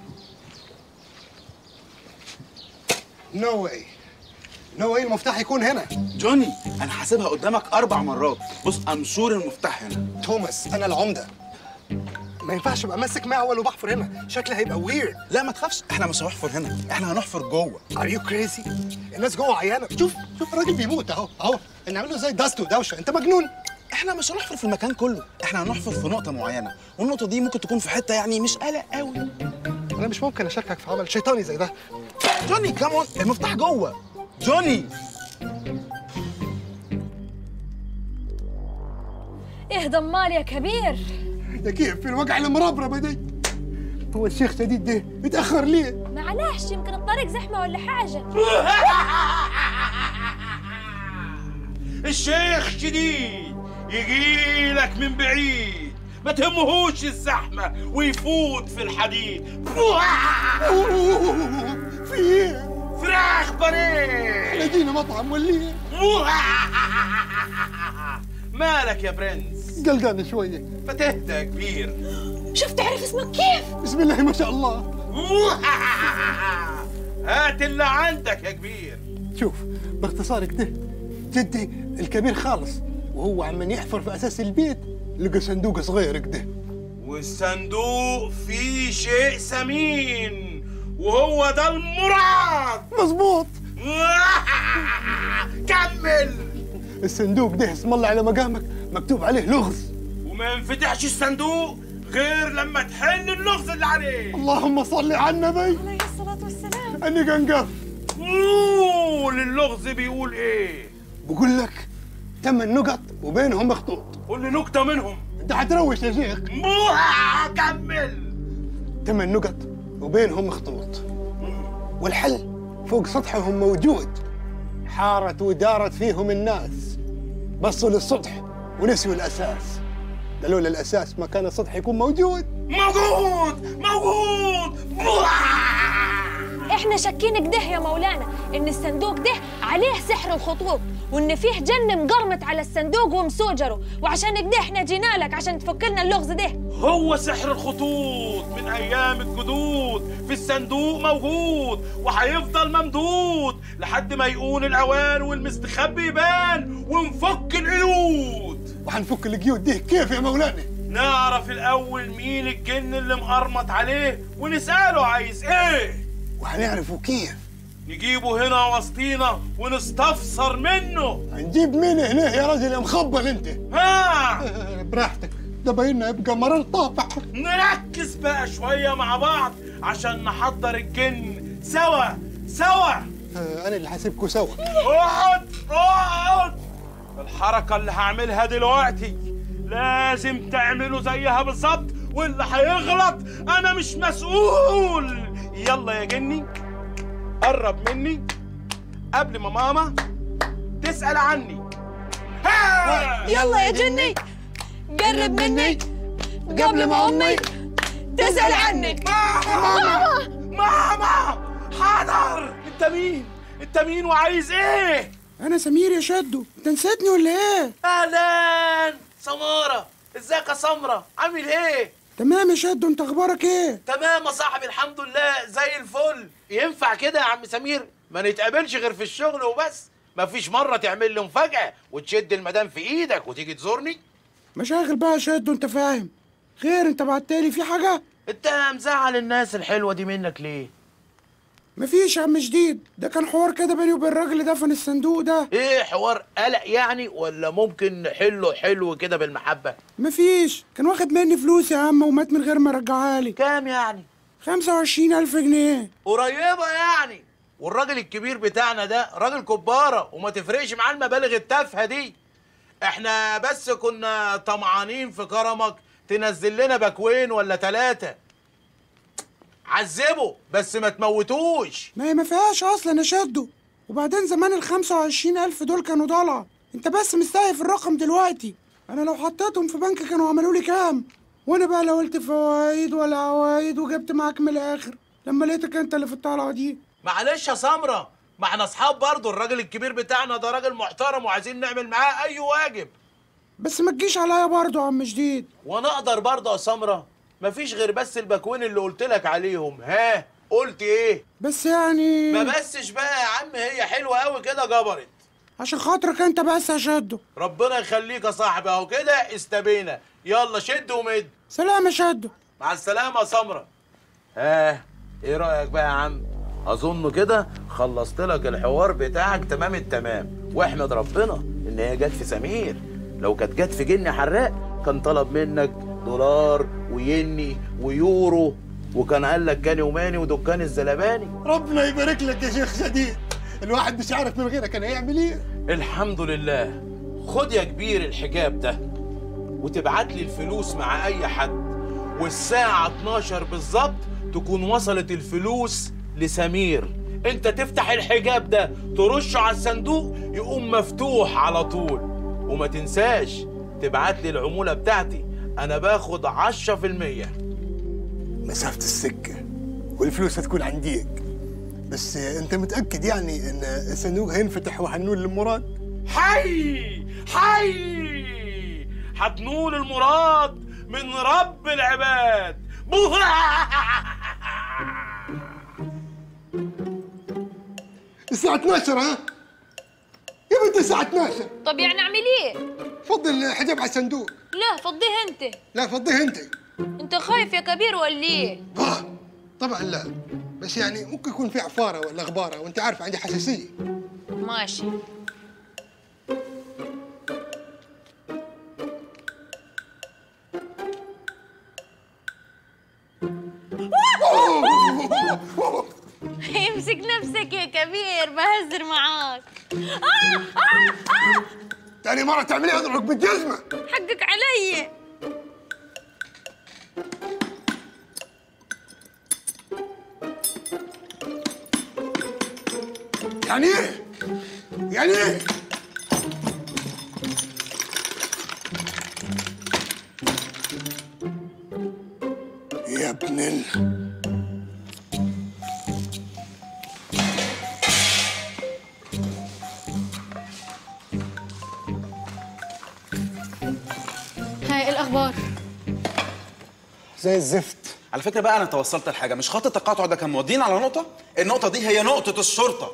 نو واي نو واي المفتاح يكون هنا. جوني انا حاسبها قدامك اربع مرات، بص امشور المفتاح هنا. توماس انا العمده، ما ينفعش ابقى ماسك معول وبحفر هنا، شكلي هيبقى ويرد. لا ما تخافش، احنا مش هنحفر هنا، احنا هنحفر جوه. ار يو كريزي؟ الناس جوه عيانه، شوف شوف الراجل بيموت اهو اهو، نعمله زي دست ودوشه، انت مجنون. احنا مش هنحفر في المكان كله، احنا هنحفر في نقطه معينه، والنقطه دي ممكن تكون في حته يعني مش قلق قوي. انا مش ممكن اشاركك في عمل شيطاني زي ده. جوني كامون، المفتاح جوه. جوني ايه ضمال يا كبير؟ ده كيف في الوجع المربربه دي؟ هو الشيخ شديد ده اتاخر ليه؟ معلش يمكن الطريق زحمه ولا حاجه. الشيخ شديد يجي لك من بعيد، ما تهمهوش الزحمه ويفوت في الحديد. في ايه؟ فراخ بانيه. احنا جينا مطعم ولا ايه؟ مالك يا برنس؟ قلقان شويه. فتهدى يا كبير. شوف تعرف اسمك كيف؟ بسم الله ما شاء الله. هات اللي عندك يا كبير. شوف باختصار كده، جدي الكبير خالص وهو عمال يحفر في اساس البيت لقى صندوق صغير كده، والصندوق فيه شيء ثمين وهو ده المراد. مظبوط. كمل. الصندوق ده اسم الله على مقامك مكتوب عليه لغز، وما ينفتحش الصندوق غير لما تحل اللغز اللي عليه. اللهم صل على النبي عليه الصلاة والسلام. اني قنقف. قول اللغز بيقول ايه؟ بقول لك ثمان نقط وبينهم خطوط. قول لي نكتة منهم. انت هتروش يا شيخ. كمل. ثمان نقط وبينهم خطوط، والحل فوق سطحهم موجود. حارت ودارت فيهم الناس، بصوا للسطح ونسيوا الأساس. لولا الأساس ما كان السطح يكون موجود. موجود موجود. احنا شاكين كده يا مولانا ان الصندوق ده عليه سحر الخطوط، وان فيه جن مقرمت على الصندوق ومسوجره، وعشان كده احنا جينا لك عشان تفك لنا اللغز ده. هو سحر الخطوط من ايام الجدود، في الصندوق موجود وهيفضل ممدود لحد ما يقول الاوان والمستخبي يبان ونفك القيود. وهنفك القيود دي كيف يا مولانا؟ نعرف الاول مين الجن اللي مقرمط عليه ونساله عايز ايه، وهنعرفه كيف؟ نجيبه هنا وسطينا ونستفسر منه. هنجيب مين هنا يا راجل يا مخبل انت؟ ها براحتك، ده بايننا يبقى مرار طافح. نركز بقى شويه مع بعض عشان نحضر الجن سوا سوا. آه انا اللي هسيبكوا سوا. اقعد اقعد. الحركه اللي هعملها دلوقتي لازم تعملوا زيها بالظبط، واللي هيغلط انا مش مسؤول. يلا يا جني قرب مني قبل ما ماما تسأل عني. يلا يا جني قرب مني قبل ما امي تسأل عني. ماما ماما حاضر. انت مين؟ انت مين وعايز ايه؟ انا سمير يا شدو، انت نسيتني ولا ايه؟ اهلا سمارة، ازيك يا سمرة؟ عامل ايه؟ تمام يا شدو، انت اخبارك ايه؟ تمام يا صاحبي الحمد لله زي الفل. ينفع كده يا عم سمير ما نتقابلش غير في الشغل وبس؟ مفيش مرة تعمل لي مفاجأة وتشد المدام في ايدك وتيجي تزورني؟ مشاغل بقى يا شدو، انت فاهم. خير، انت بعتلي في حاجة؟ انت مزعل الناس الحلوة دي منك ليه؟ مفيش يا عم جديد، ده كان حوار كده بيني وبين الراجل اللي دفن الصندوق ده. ايه حوار قلق يعني ولا ممكن نحله حلو كده بالمحبة؟ مفيش، كان واخد مني فلوس يا عم ومات من غير ما رجعها لي. كام يعني؟ خمسة وعشرين ألف جنيه. قريبة يعني. والراجل الكبير بتاعنا ده راجل كبارة وما تفرقش معاه المبالغ التافهة دي. احنا بس كنا طمعانين في كرمك تنزل لنا باكوين ولا ثلاثة. عذبه بس ما تموتوش. ما هي ما فيهاش اصلا يا شدو، وبعدين زمان ال خمسة وعشرين ألف دول كانوا ضلع، انت بس مستهيف الرقم دلوقتي. انا لو حطيتهم في بنك كانوا عملوا لي كام؟ وانا بقى لا قلت فوايد ولا عوايد وجبت معاك من الاخر لما لقيتك انت اللي في الطلعه دي. معلش يا سمرة، ما احنا اصحاب برضه. الراجل الكبير بتاعنا ده راجل محترم وعايزين نعمل معاه اي واجب. بس ما تجيش عليا برضه يا عم جديد. وانا اقدر برضه يا سمرة؟ مفيش غير بس الباكوين اللي قلت لك عليهم. ها قلت ايه؟ بس يعني ما بسش بقى يا عم، هي حلوه قوي كده جبرت. عشان خاطرك انت بس يا شدو. ربنا يخليك يا صاحبي، اهو كده استبينا. يلا شد ومد. سلام يا شدو. مع السلامه يا سمرة. ها ايه رايك بقى يا عم؟ اظن كده خلصت لك الحوار بتاعك تمام التمام، واحمد ربنا ان هي جت في سمير. لو كانت جت في جني حراق كان طلب منك دولار ويني ويورو، وكان قال لك كاني وماني ودكان الزلباني. ربنا يبارك لك يا شيخ سديد، الواحد مش عارف من غيرك كان هيعمل ايه. الحمد لله. خد يا كبير الحجاب ده وتبعت لي الفلوس مع اي حد، والساعة اتناشر بالظبط تكون وصلت الفلوس لسمير. انت تفتح الحجاب ده ترشه على الصندوق يقوم مفتوح على طول. وما تنساش تبعت لي العمولة بتاعتي، انا باخد عشرة في المية. مسافة السكة والفلوس هتكون عنديك، بس انت متأكد يعني ان الصندوق هينفتح وهنول للمراد؟ حي حي هتنول المراد من رب العباد. الساعة اتناشر. ها يا بنت الساعة اتناشر. طب يعني اعمل ايه؟ فضي الحجاب على الصندوق. لا فضيه انت. لا فضيه انت. انت خايف يا كبير ولا ايه؟ اه طبعا لا، بس يعني ممكن يكون في عفارة ولا غبارة، وانت عارف عندي حساسية. ماشي. امسك نفسك يا كبير، بهزر معاك. آه آه آه تاني مرة تعمليها اضربك بالجزمة. حقك علي. يعني ايه؟ يعني ايه؟ يا ابن ال ها ايه الاخبار؟ زي الزفت. على فكره بقى انا توصلت لحاجه، مش خط التقاطع ده كان مودينا على نقطه، النقطه دي هي نقطه الشرطه.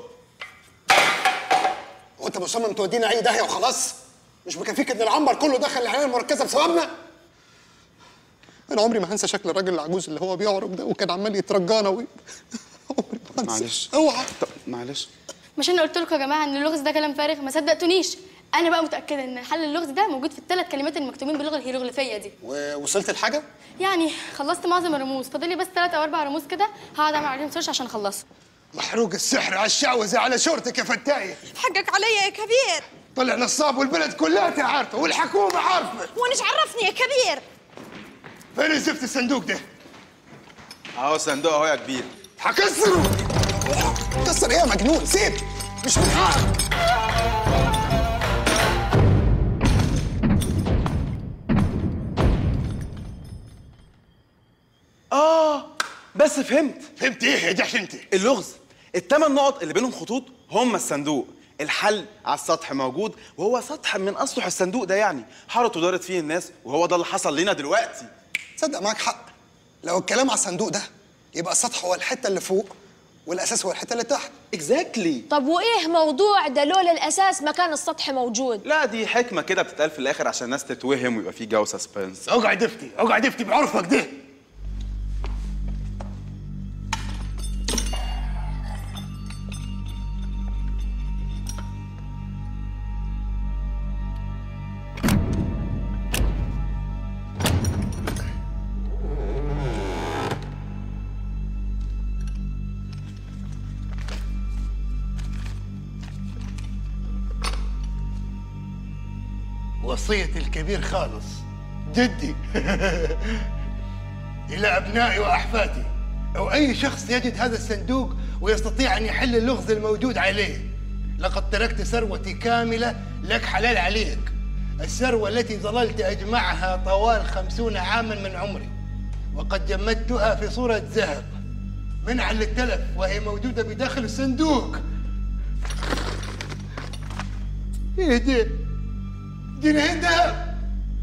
وانت مصمم تودينا اي داهيه وخلاص؟ مش مكفيك ان العنبر كله دخل العنايه المركزه بسببنا؟ انا عمري ما هنسى شكل الراجل العجوز اللي هو بيعرج ده وكان عمال يترجانا و... عمري ما هنسى. معلش اوعى. طب معلش. مش انا قلت لكم يا جماعه ان اللغز ده كلام فارغ؟ ما صدقتونيش. انا بقى متاكده ان حل اللغز ده موجود في الثلاث كلمات المكتوبين باللغه الهيروغليفيه دي. ووصلت لحاجه؟ يعني خلصت معظم الرموز، فاضل لي بس ثلاث او اربع رموز كده هقعد اعمل عليهم سيرش عشان اخلصهم. محروق السحر على الشعوذه على شورتك يا فتايه. حقك عليا يا كبير. طلع نصاب والبلد كلها عارفه والحكومه عارفه. وانا ايش عرفني يا كبير؟ فين زفت الصندوق ده؟ اهو الصندوق اهو يا كبير. هكسره. كسر ايه يا مجنون؟ سيب، مش من حقك. اه بس فهمت. فهمت ايه يا جحش انت؟ اللغز الثمان نقط اللي بينهم خطوط هم الصندوق، الحل على السطح موجود وهو سطح من اسطح الصندوق ده، يعني حارت ودارت فيه الناس وهو ده اللي حصل لنا دلوقتي. تصدق معاك حق، لو الكلام على الصندوق ده يبقى السطح هو الحته اللي فوق والاساس هو الحته اللي تحت. اكزاكتلي. طب وايه موضوع ده لولا الاساس ما كان السطح موجود؟ لا دي حكمه كده بتتقال في الاخر عشان الناس تتوهم ويبقى في جو سسبنس. اقعد افتي، اقعد افتي بعرفك ده. وصية الكبير خالص جدي إلى أبنائي وأحفادي أو أي شخص يجد هذا الصندوق ويستطيع أن يحل اللغز الموجود عليه، لقد تركت ثروتي كاملة لك حلال عليك، الثروة التي ظللت أجمعها طوال خمسون عاما من عمري، وقد جمدتها في صورة ذهب منعا للتلف وهي موجودة بداخل الصندوق. إيه ده؟ جنيهين ذهب.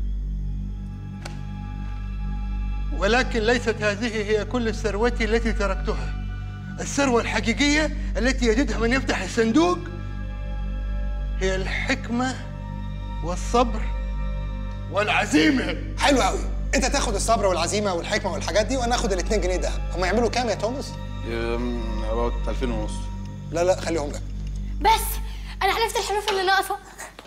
ولكن ليست هذه هي كل ثروتي التي تركتها. الثروة الحقيقية التي يجدها من يفتح الصندوق هي الحكمة والصبر والعزيمة. حلو قوي، انت تاخد الصبر والعزيمة والحكمة والحاجات دي وانا اخد الاتنين جنيه دهب. هم يعملوا كام يا توماس؟ اباوت ألفين ونص. لا لا خليهم لك. بس انا عرفت الحروف اللي ناقصه.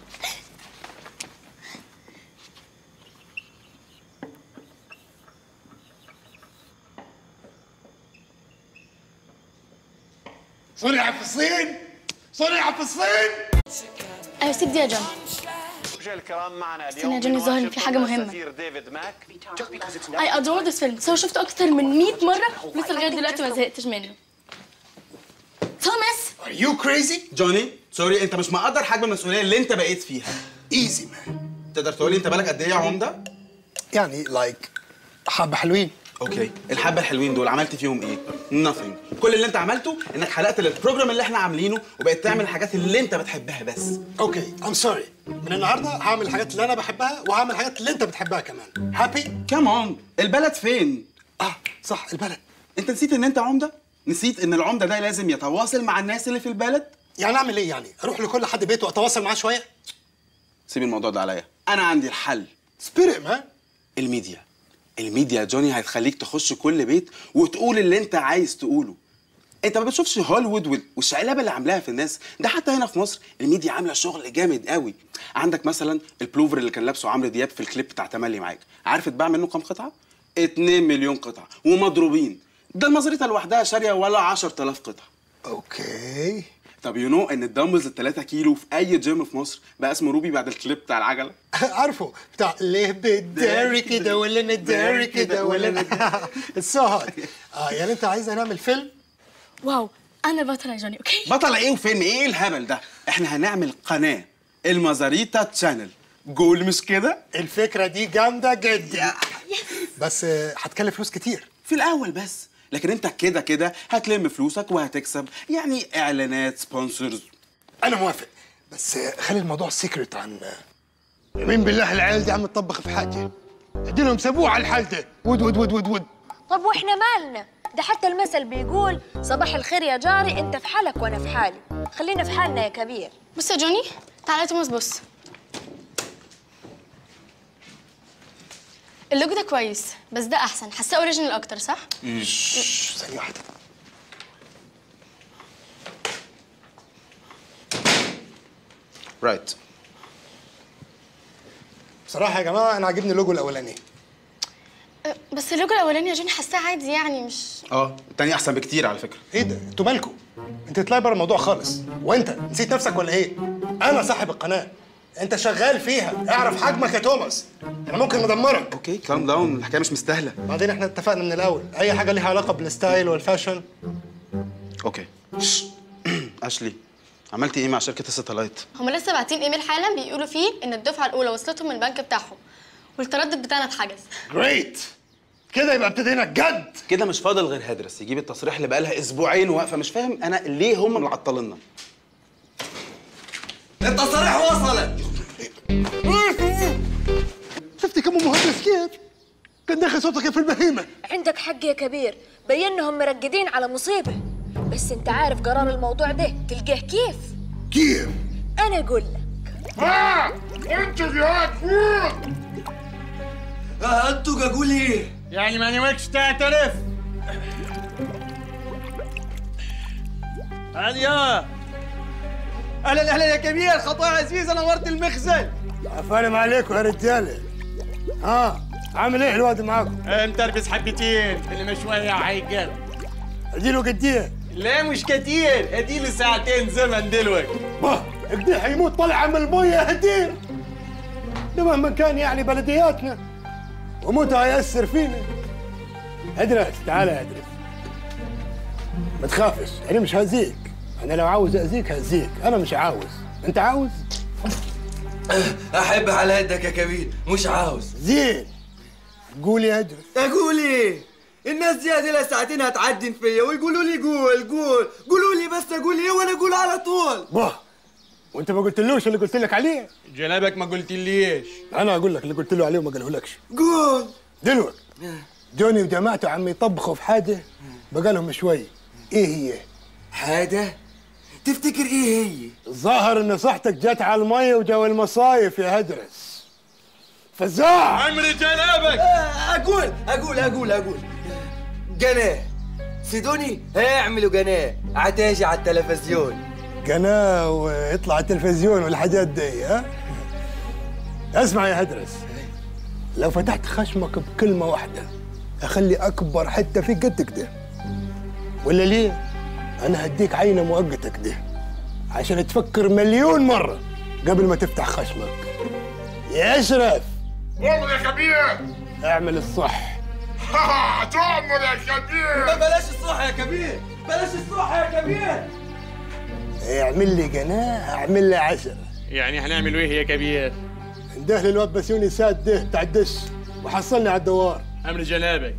صنع في الصين، صنع في الصين. ايوه سيب دي يا جون. مشاهدينا الكرام معنا اليوم استنى يا جوني، ظاهر ان في حاجه مهمه. ديفيد ماك. اي ادور ذس فيلم، سو شفته اكتر من مية مره ولسه لغايه دلوقتي ما زهقتش منه. توماس Are you crazy؟ جوني سوري، انت مش مقدر حجم المسؤوليه اللي انت بقيت فيها. ايزي مان. تقدر تقول لي انت بالك قد ايه يا عمده؟ يعني لايك حبه حلوين. اوكي، الحبه الحلوين دول عملت فيهم ايه؟ nothing. كل اللي انت عملته انك حلقت للبروجرام اللي احنا عاملينه وبقيت تعمل الحاجات اللي انت بتحبها بس. اوكي ام سوري، من النهارده هعمل الحاجات اللي انا بحبها وهعمل الحاجات اللي انت بتحبها كمان. هابي؟ كمان البلد فين؟ اه صح البلد. انت نسيت ان انت عمده؟ نسيت ان العمده ده لازم يتواصل مع الناس اللي في البلد؟ يعني اعمل ايه يعني؟ اروح لكل حد بيته واتواصل معاه شويه؟ سيب الموضوع ده عليا، انا عندي الحل. سبيريت مان. الميديا. الميديا يا جوني هتخليك تخش كل بيت وتقول اللي انت عايز تقوله. انت ما بتشوفش هوليوود والشقلبه اللي عاملاها في الناس ده؟ حتى هنا في مصر الميديا عامله شغل جامد قوي. عندك مثلا البلوفر اللي كان لابسه عمرو دياب في الكليب بتاع تملي معاك، عارف اتباع منه كام قطعه؟ اتنين مليون قطعه ومضروبين. ده المزاريطه لوحدها شاريه ولا عشرة آلاف قطعه. اوكي. طب يو نو ان الدمبلز ال تلاتة كيلو في اي جيم في مصر بقى اسمه روبي بعد الكليب بتاع العجله؟ عارفه بتاع ليه بتداري كده ولا نداري كده ولا اتس سو هارد. اه يعني انت عايزنا نعمل فيلم؟ واو انا بطله يا جوني. اوكي بطلة ايه وفيلم ايه الهبل ده؟ احنا هنعمل قناة المزاريتا تشانل. جول مش كده؟ الفكرة دي جامدة جدا. بس هتكلف فلوس كتير في الأول بس، لكن أنت كده كده هتلم فلوسك وهتكسب، يعني إعلانات، سبونسرز. أنا موافق، بس خلي الموضوع سيكريت عن يمين بالله. العيال دي عم تطبخ في حاجة، اديلهم سبوع على الحال ده. ود ود ود ود ود. طب واحنا مالنا؟ ده حتى المثل بيقول صباح الخير يا جاري، انت في حالك وانا في حالي، خلينا في حالنا يا كبير. بص يا جوني، تعالى توماس بص. اللوجو ده كويس بس ده احسن، حاساه اوريجينال اكتر صح؟ شش ثانية واحدة. رايت. بصراحة يا جماعة أنا عاجبني اللوجو الأولاني. أه، بس اللوجو الاولاني يا جوني حاساه عادي يعني مش. اه التاني أحسن بكتير على فكرة. إيه ده؟ أنتوا مالكوا؟ أنت تطلعي بره الموضوع خالص، وأنت نسيت نفسك ولا إيه؟ أنا صاحب القناة، أنت شغال فيها، اعرف حجمك يا توماس، أنا ممكن ندمرك. أوكي كلام داون، الحكاية مش مستاهلة. بعدين إحنا اتفقنا من الأول، أي حاجة ليها علاقة بالستايل والفاشن. أوكي. أشلي، عملتي إيه مع شركة الستلايت؟ هما لسه باعتين ايميل حالا بيقولوا فيه ان الدفعه الاولى وصلتهم من البنك بتاعهم والتردد بتاعنا اتحجز. جريت، كده يبقى ابتدينا الجد. كده مش فاضل غير هدرس يجيب التصريح اللي بقالها اسبوعين واقفه. مش فاهم انا ليه هم معطليننا. التصاريح وصلت. شفتي كم مهندس كيف؟ كان داخل صوتك في البهيمه. عندك حق يا كبير، بينهم مرقدين على مصيبه، بس انت عارف قرار الموضوع ده تلقاه كيف؟ كيف؟ انا اقول لك. ها انتوا جهات فوق. اه انتوا اقول ايه؟ يعني ما نويتش تعترف؟ عليا اهلا اهلا يا كبير، خطوه عزيزه نورت المخزن. عفالم عليكم يا رجاله. ها عامل ايه الواد معاكم؟ متربس حبتين اللي شويه هيقل. اديله قديه؟ لا مش كتير، اديله ساعتين زمن دلوقتي. با قديه حيموت طلع من الميه هدير. ده مهما كان يعني بلدياتنا وموتها هيأثر فينا. ادرس تعال يا ادرس، ما تخافش انا مش هأذيك، انا لو عاوز اذيك هأذيك، انا مش عاوز. انت عاوز؟ احب على يدك يا كبير، مش عاوز. زين قول يا ادرس. اقول ايه؟ الناس دي هذه ساعتين هتعدن فيا ويقولوا لي قول قول، قولوا لي بس اقول ايه وانا اقول على طول. با وانت ما قلتلوش اللي قلت لك عليه؟ جنابك ما قلتليش. انا اقول لك اللي قلت له عليه وما قالهولكش. قول. دلوقتي جوني وجماعته عم يطبخوا في حاجه بقالهم شوي. ايه هي؟ حاجه؟ تفتكر ايه هي؟ الظاهر ان صحتك جت على الميه وجو المصايف يا هدرس. فزاع. عمري جنابك. اقول اقول اقول اقول قناه سيدوني هيعملوا قناه عتاجي على التلفزيون. قناه ويطلع التلفزيون والحاجات دي. ها اسمع يا هدرس، لو فتحت خشمك بكلمه واحده اخلي اكبر حته فيك قد كده، ولا ليه؟ انا هديك عينه مؤقته كده عشان تفكر مليون مره قبل ما تفتح خشمك. يا اشرف قوم يا كبير. اعمل الصح. تؤمر يا كبير. بلاش الصح يا كبير، بلاش الصح يا كبير. اعمل لي قناه اعمل لي عشرة. يعني هنعمل ايه يا كبير؟ انده لي الواد بسيوني ساد ده بتاع الدش وحصلني على الدوار. امر جنابك.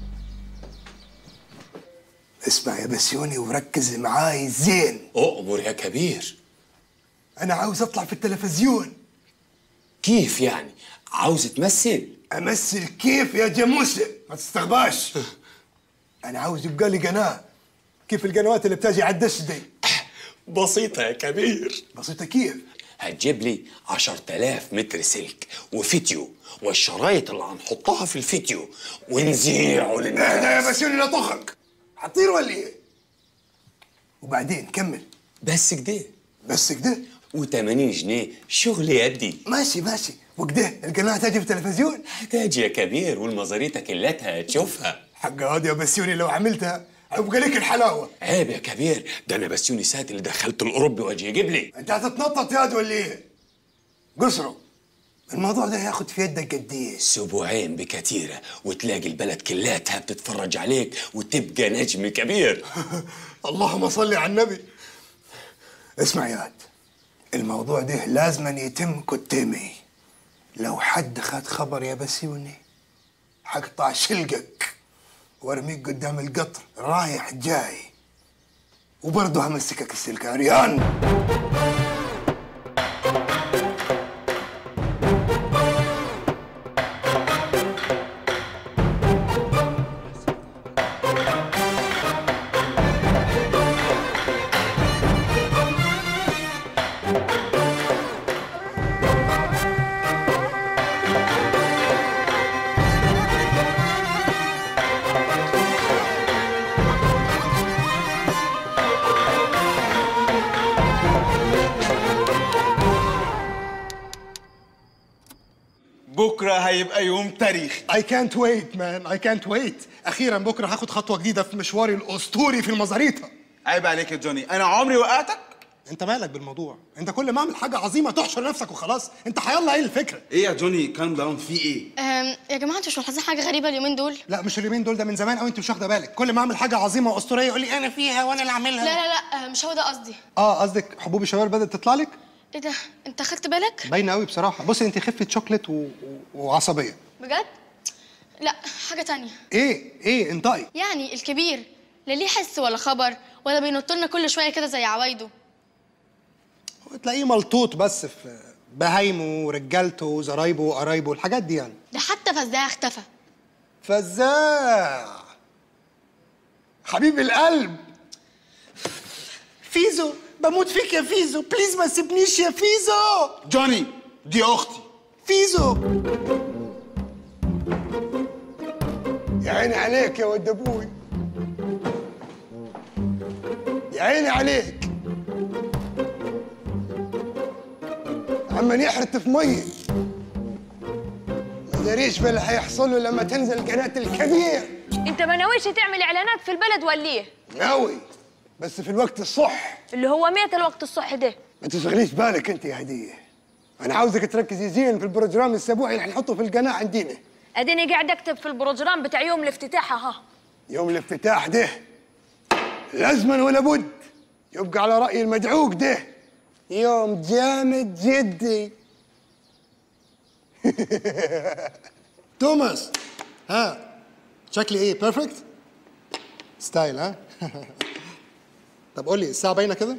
اسمع يا بسيوني وركز معاي زين. أؤمر يا كبير. انا عاوز اطلع في التلفزيون. كيف يعني؟ عاوز تمثل؟ امثل كيف يا جاموسه؟ ما تستغباش. انا عاوز يبقى لي قناه كيف القنوات اللي بتجي على الدش دي. بسيطة يا كبير. بسيطة كيف؟ هتجيب لي عشرة آلاف متر سلك وفيديو والشرايط اللي هنحطها في الفيديو ونذيعه للناس. اهدى يا بسيوني لا طخك، هتطير ولا ايه؟ وبعدين كمل. بس كده. بس كده؟ وثمانين جنيه شغل يدي. ماشي ماشي. وكده القناة هتجي في التلفزيون؟ هتجي يا كبير والمزاريطة كلتها هتشوفها. حق هادي يا بسيوني لو عملتها هيبقى لك الحلاوة. عيب يا كبير، ده انا بسيوني سات اللي دخلت الاوروبي واجي يجيب لي. انت هتتنطط ياد ولا ايه؟ قصره الموضوع ده هياخد في يدك قد ايه؟ اسبوعين بكتيره وتلاقي البلد كلاتها بتتفرج عليك وتبقى نجم كبير. اللهم صل على النبي. اسمع يا عاد، الموضوع ده لازم يتم كتامي. لو حد خد خبر يا بسيوني حقطع شلقك وارميك قدام القطر رايح جاي، وبرضه همسكك السلك عريان. بكره هيبقى يوم تاريخي. I can't wait man I can't wait. أخيرا بكره هاخد خطوة جديدة في مشواري الأسطوري في المزاريطة. عيب عليك يا جوني، أنا عمري وقعتك؟ أنت مالك بالموضوع؟ أنت كل ما أعمل حاجة عظيمة تحشر نفسك وخلاص. أنت حيالله إيه الفكرة؟ إيه يا جوني كام داون في إيه؟ أم يا جماعه انتوا مش ملاحظين حاجه غريبه اليومين دول؟ لا مش اليومين دول، ده من زمان قوي أنت مش واخدة بالك. كل ما أعمل حاجة عظيمة وأسطورية يقول لي أنا فيها وأنا اللي عاملها. لا لا لا مش هو ده قصدي. آه قصدك حبوب الشباب بدأت تطلع لك؟ ايه ده؟ انت خدت بالك؟ باينة قوي بصراحة. بصي أنت خفة شوكليت و... و... وعصبية. بجد؟ لا حاجه تانية. إيه؟ إيه انطقي. يعني الكبير لا ليه حس ولا خبر ولا بينط لنا كل شويه كده زي عوايده. تلاقيه ملطوط بس في بهايمه ورجالته وزرايبه وقرايبه الحاجات دي يعني. ده حتى فزاع اختفى. فزاع حبيب القلب. فيزو بموت فيك يا فيزو، بليز ما تسيبنيش يا فيزو. جوني دي اختي فيزو. يا عيني عليك يا ود ابوي، يا عيني عليك. عمال يحرت في ميه، ما داريش باللي هيحصل له لما تنزل قناة الكبير. انت ما ناويش تعمل اعلانات في البلد ولا ايه؟ ناوي بس في الوقت الصح. اللي هو ميت الوقت الصح ده. ما تشغليش بالك انت يا هديه، انا عاوزك تركزي زين في البروجرام الاسبوعي اللي هنحطه في القناه عندنا. اديني قاعد اكتب في البروجرام بتاع يوم الافتتاح ها. يوم الافتتاح ده لازما ولا بد يبقى على راي المدعوق ده يوم جامد جدي. توماس ها شكلي ايه؟ بيرفكت ستايل ها. طب قول لي الساعه باينه كده؟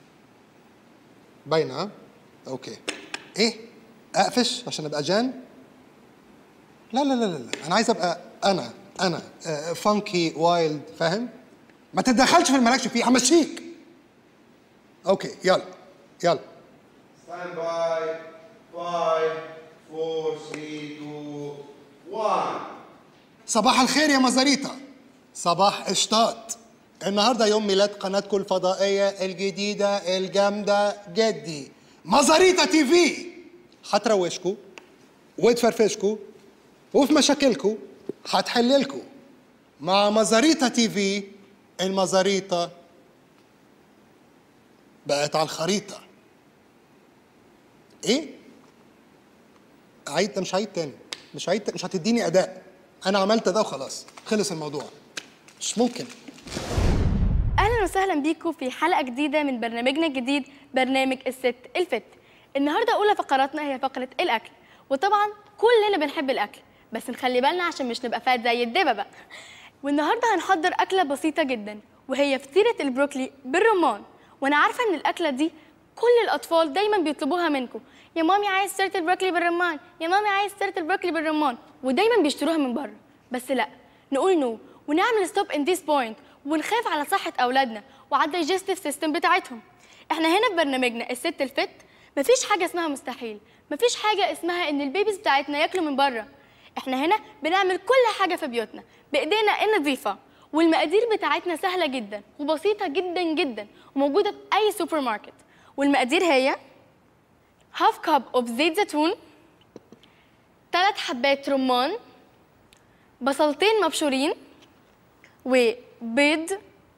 باينه ها؟ اوكي. ايه؟ اقفش عشان ابقى جان؟ لا لا لا لا انا عايز ابقى انا انا فانكي وايلد، فاهم؟ ما تتدخلش في اللي مالكش فيه، همشيك. اوكي يلا يلا. ستاند باي. خمسة أربعة ثلاثة اثنين واحد. صباح الخير يا مزاريطة، صباح قشطات. النهارده يوم ميلاد قناتكم الفضائية الجديدة الجامدة جدي مزاريطة تي في. هتروشكوا وتفرفشكوا وفي مشاكلكوا هتحللكوا مع مزاريطة تي في. المزاريطة بقت على الخريطة. ايه؟ عيد؟ ده مش عيد تاني، مش عيد، مش هتديني اداء. انا عملت ده وخلاص، خلص الموضوع. مش ممكن. اهلا وسهلا بيكم في حلقه جديده من برنامجنا الجديد برنامج الست الفت. النهارده اولى فقراتنا هي فقره الاكل، وطبعا كلنا بنحب الاكل بس نخلي بالنا عشان مش نبقى فات زي الدببه. والنهارده هنحضر اكله بسيطه جدا وهي فطيره البروكلي بالرمان. وانا عارفه ان الاكله دي كل الاطفال دايما بيطلبوها منكم، يا مامي عايز فطيره البروكلي بالرمان، يا مامي عايز فطيره البروكلي بالرمان، ودايما بيشتروها من بره. بس لا، نقول نو ونعمل ستوب ان ذيس بوينت ونخاف على صحه اولادنا وعلى الدايجستيف سيستم بتاعتهم. احنا هنا في برنامجنا الست الفت مفيش حاجه اسمها مستحيل، مفيش حاجه اسمها ان البيبيز بتاعتنا ياكلوا من بره. احنا هنا بنعمل كل حاجه في بيوتنا بايدينا النظيفه، والمقادير بتاعتنا سهله جدا وبسيطه جدا جدا وموجوده في اي سوبر ماركت. والمقادير هي هاف كاب اوف زيت زيتون، ثلاث حبات رمان، بصلتين مبشورين، وبيض،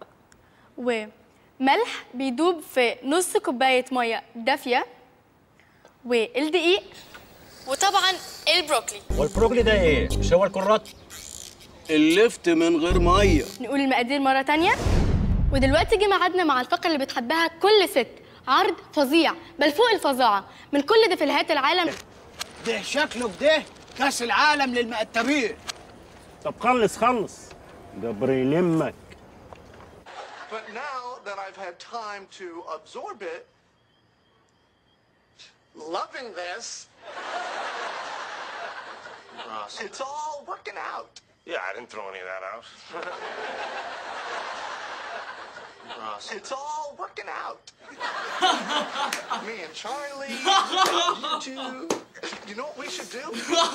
وملح بيدوب في نص كوبايه ميه دافيه، والدقيق، وطبعا البروكلي. والبروكلي ده ايه؟ مش هو الكرات؟ اللفت من غير ميه. نقول المقادير مره تانية. ودلوقتي جه ميعادنا مع الفقره اللي بتحبها كل ست، عرض فظيع بل فوق الفظاعه من كل دفلهات العالم. ده شكله كده كاس العالم للمقتبين. طب خلص خلص جبر يلمك. But now that I've had time to absorb it, loving this, Ross. it's all working out. Yeah, I didn't throw any of that out. Ross. It's all working out. Me and Charlie, you two. You know what we should do?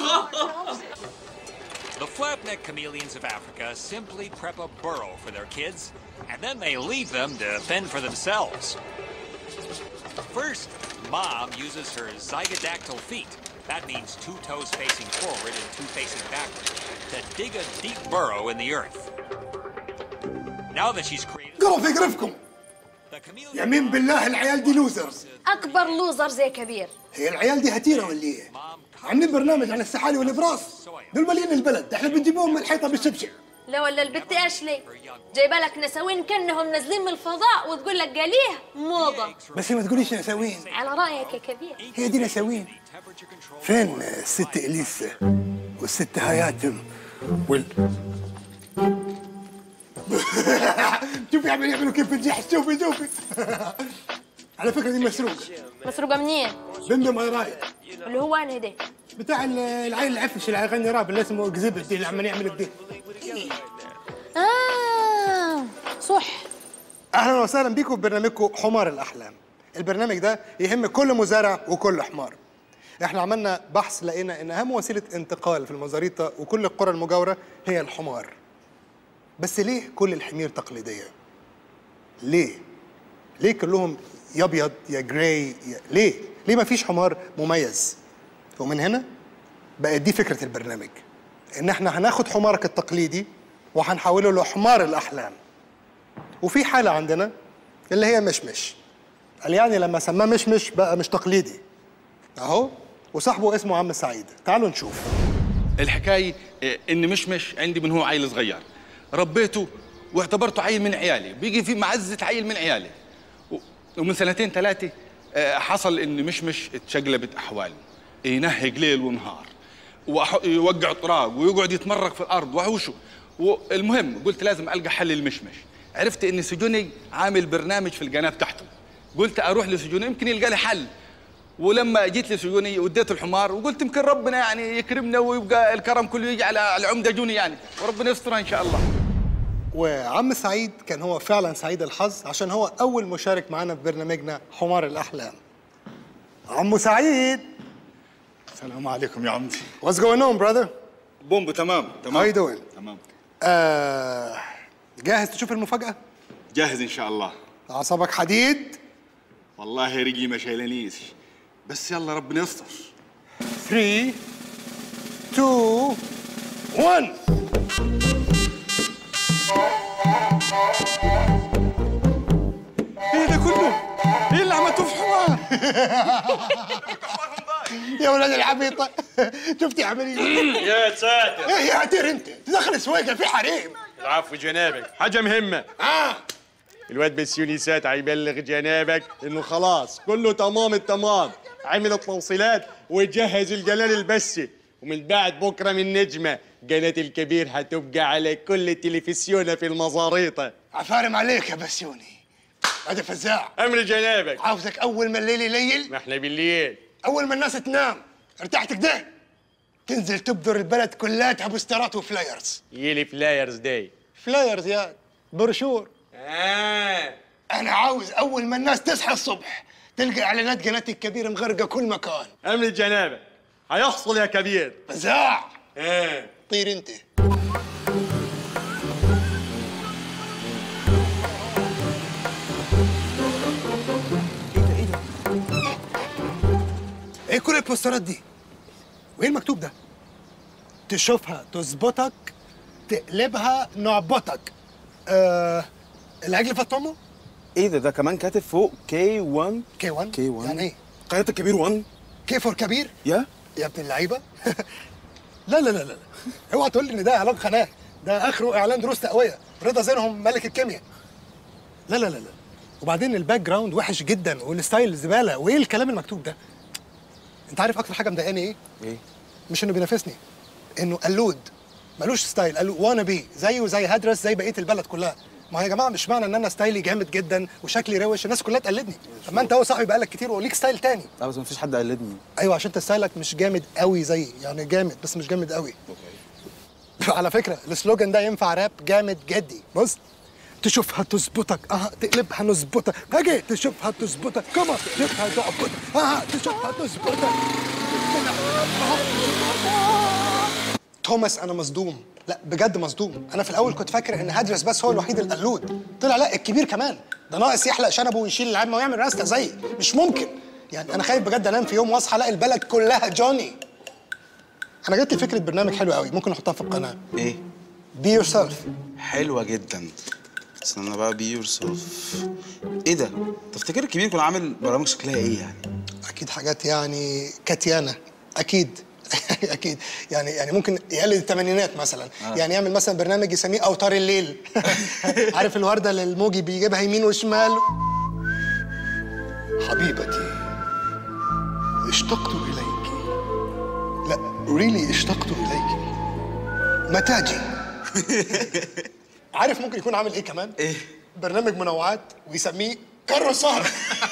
The flapneck chameleons of Africa simply prep a burrow for their kids, and then they leave them to fend for themselves. First, Mom uses her zygodactyl feet, that means two toes facing forward and two facing backward, to dig a deep burrow in the earth. Now that she's created... قرف يقرفكم. يمين بالله العيال دي لوزرز. اكبر لوزر زي كبير. هي العيال دي هتيره ولا ايه؟ عاملين برنامج عن السحالي والابراص. دول مالين البلد، احنا بنجيبهم من الحيطه بالشبشب. لا ولا البت اشلي جايبه لك نساوين كانهم نازلين من الفضاء وتقول لك قاليه موضه. بس ما تقوليش نساوين. على رايك يا كبير. هي دي نساوين. فين الست اليسا والست هياتم وال شوفي عم يعملوا كيف الجحش. شوفي شوفي. على فكره دي مسروقه. مسروقه منين؟ بندم ماي رايت. اللي هو انا ده بتاع العيل العفش اللي غني راب اللي اسمه اكزيبت اللي عمال يعمل كده. اه صح. اهلا وسهلا بيكم في برنامجكم حمار الاحلام. البرنامج ده يهم كل مزارع وكل حمار. احنا عملنا بحث لقينا ان اهم وسيله انتقال في المزاريطه وكل القرى المجاوره هي الحمار. بس ليه كل الحمير تقليديه؟ ليه؟ ليه كلهم يا ابيض يا جراي يا... ليه؟ ليه ما فيش حمار مميز؟ ومن هنا بقت دي فكره البرنامج، ان احنا هناخد حمارك التقليدي وهنحوله لحمار الاحلام. وفي حاله عندنا اللي هي مشمش. قال يعني لما سماه مشمش بقى مش تقليدي اهو، وصاحبه اسمه عم سعيد. تعالوا نشوف. الحكايه ان مشمش عندي من هو عيل صغير، ربيته واعتبرته عيل من عيالي، بيجي في معزه عيل من عيالي. ومن سنتين ثلاثه حصل ان مشمش اتشقلبت احواله، ينهج ليل ونهار ويوقع طراق ويقعد يتمرق في الارض وحوشه. والمهم قلت لازم القى حل للمشمش. عرفت ان سجوني عامل برنامج في القناه بتاعته، قلت اروح لسجوني يمكن يلقى لي حل. ولما جيت لسجوني وديت الحمار وقلت يمكن ربنا يعني يكرمنا ويبقى الكرم كله يجي على العمده جوني يعني، وربنا يسترها ان شاء الله. وعم سعيد كان هو فعلا سعيد الحظ عشان هو اول مشارك معانا في برنامجنا حمار الاحلام. عمو سعيد. السلام عليكم يا عمتي. What's going on brother؟ بومبو تمام تمام. How you doing؟ تمام. آه جاهز تشوف المفاجأة؟ جاهز ان شاء الله. أعصابك حديد؟ والله رجلي ما شايلانيش، بس يلا ربنا يستر. ثلاثة اثنين واحد. ايه ده كله؟ ايه اللي عملتوه في حمار؟ يا ولاد العبيطة شفتي عملية؟ يا ساتر. ايه يا عتير انت؟ تدخل سويقة في حريم. العفو جنابك، حاجة مهمة. اه الواد بسيونيسات هيبلغ جنابك انه خلاص كله تمام التمام، عمل التوصيلات وجهز الجلال البسي، ومن بعد بكره من نجمه قناه الكبير هتبقى على كل تلفزيون في المزاريطه. عفارم عليك يا بسيوني. هذا فزاع. امر جنابك. عاوزك اول ما الليل يليل، ما احنا بالليل، اول ما الناس تنام ارتحت كده تنزل تبذر البلد كلاتها بوسترات وفلايرز. يلي فلايرز داي؟ فلايرز يا بروشور. آه. انا عاوز اول ما الناس تصحى الصبح تلقى اعلانات قناه الكبير مغرقه كل مكان. امر جنابك. هيحصل يا كبير. فزاع. ايه طير انت. ايه كل البوسترات دي؟ وايه المكتوب ده؟ تشوفها تظبطك تقلبها نعبطك. آه العجل فطمه؟ ايه ده ده كمان كاتب فوق كي واحد. كي واحد؟ كي واحد يعني ايه؟ قناة الكبير واحد. كي فور كبير؟ يا يا ابن اللعيبه. لا لا لا لا اوعى تقول لي ان ده اعلان قناه، ده اخره اعلان دروس تقويه، رضا زينهم ملك الكيمياء. لا لا لا لا وبعدين الباك جراوند وحش جدا والستايل زباله، وايه الكلام المكتوب ده؟ انت عارف اكتر حاجه مضايقاني ايه؟ ايه؟ مش انه بينافسني، انه قلود ملوش ستايل، قالوا وانا بي زيه زي هدرس زي بقيه البلد كلها. ما يا جماعه مش معنى ان انا ستايلي جامد جدا وشكلي روش الناس كلها تقلدني. طب ما انت هو صاحبي بقالك كتير وليك ستايل تاني. لا بس مفيش حد قلدني. ايوه عشان انت ستايلك مش جامد قوي زيي، يعني جامد بس مش جامد قوي. على فكره السلوجان ده ينفع راب جامد جدي. بص تشوفها تظبطك اه تقلبها نظبطك، هاجي تشوفها تظبطك كما تشوفها تعبطك اه تشوفها تظبطك. توماس انا مصدوم، لا بجد مصدوم. انا في الاول كنت فاكر ان هدرس بس هو الوحيد القلود، طلع لا الكبير كمان، ده ناقص يحلق شنبه ويشيل العمه ويعمل راسته زيي. مش ممكن يعني. انا خايف بجد انام في يوم واصحى الاقي البلد كلها جوني. انا جات لي فكره برنامج حلو قوي ممكن نحطها في القناه. ايه؟ بي يور سيلف. حلوه جدا. استنى بقى، بي يور سيلف. ايه ده؟ تفتكر الكبير يكون عامل برامج شكلها ايه يعني؟ اكيد حاجات يعني كاتيانا اكيد. اكيد يعني يعني ممكن يقلد الثمانينات مثلا. آه. يعني يعمل مثلا برنامج يسميه اوتار الليل. عارف الورده اللي الموجي بيجيبها يمين وشمال. حبيبتي اشتقت اليك، لا ريلي اشتقت اليك، متى جي؟ عارف ممكن يكون عامل ايه كمان؟ ايه؟ برنامج منوعات ويسميه كرة سهر.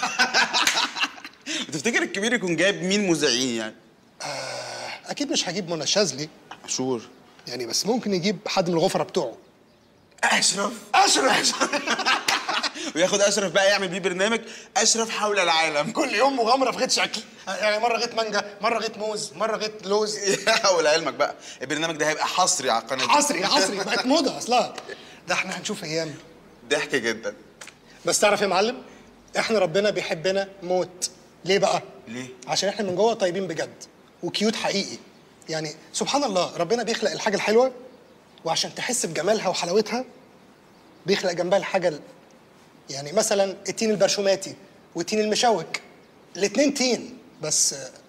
تفتكر الكبير يكون جايب مين مذيعين يعني؟ آه اكيد مش هجيب منى شاذلي. شور يعني بس ممكن يجيب حد من الغفره بتوعه. اشرف. اشرف. وياخد اشرف بقى يعمل بيه برنامج اشرف حول العالم. كل يوم مغامره في غيط شكل، يعني مره غيط مانجا، مره غيط موز، مره غيط لوز. ولعلمك بقى البرنامج ده هيبقى حصري على القناه. حصري حصري بقت موضه اصلا. ده احنا هنشوف ايام ضحك جدا. بس تعرف يا معلم، احنا ربنا بيحبنا موت. ليه بقى؟ ليه؟ عشان احنا من جوه طيبين بجد وكيوت حقيقي. يعني سبحان الله ربنا بيخلق الحاجه الحلوه، وعشان تحس بجمالها وحلاوتها بيخلق جنبها الحاجه ال... يعني مثلا التين البرشوماتي والتين المشوك، الاتنين تين بس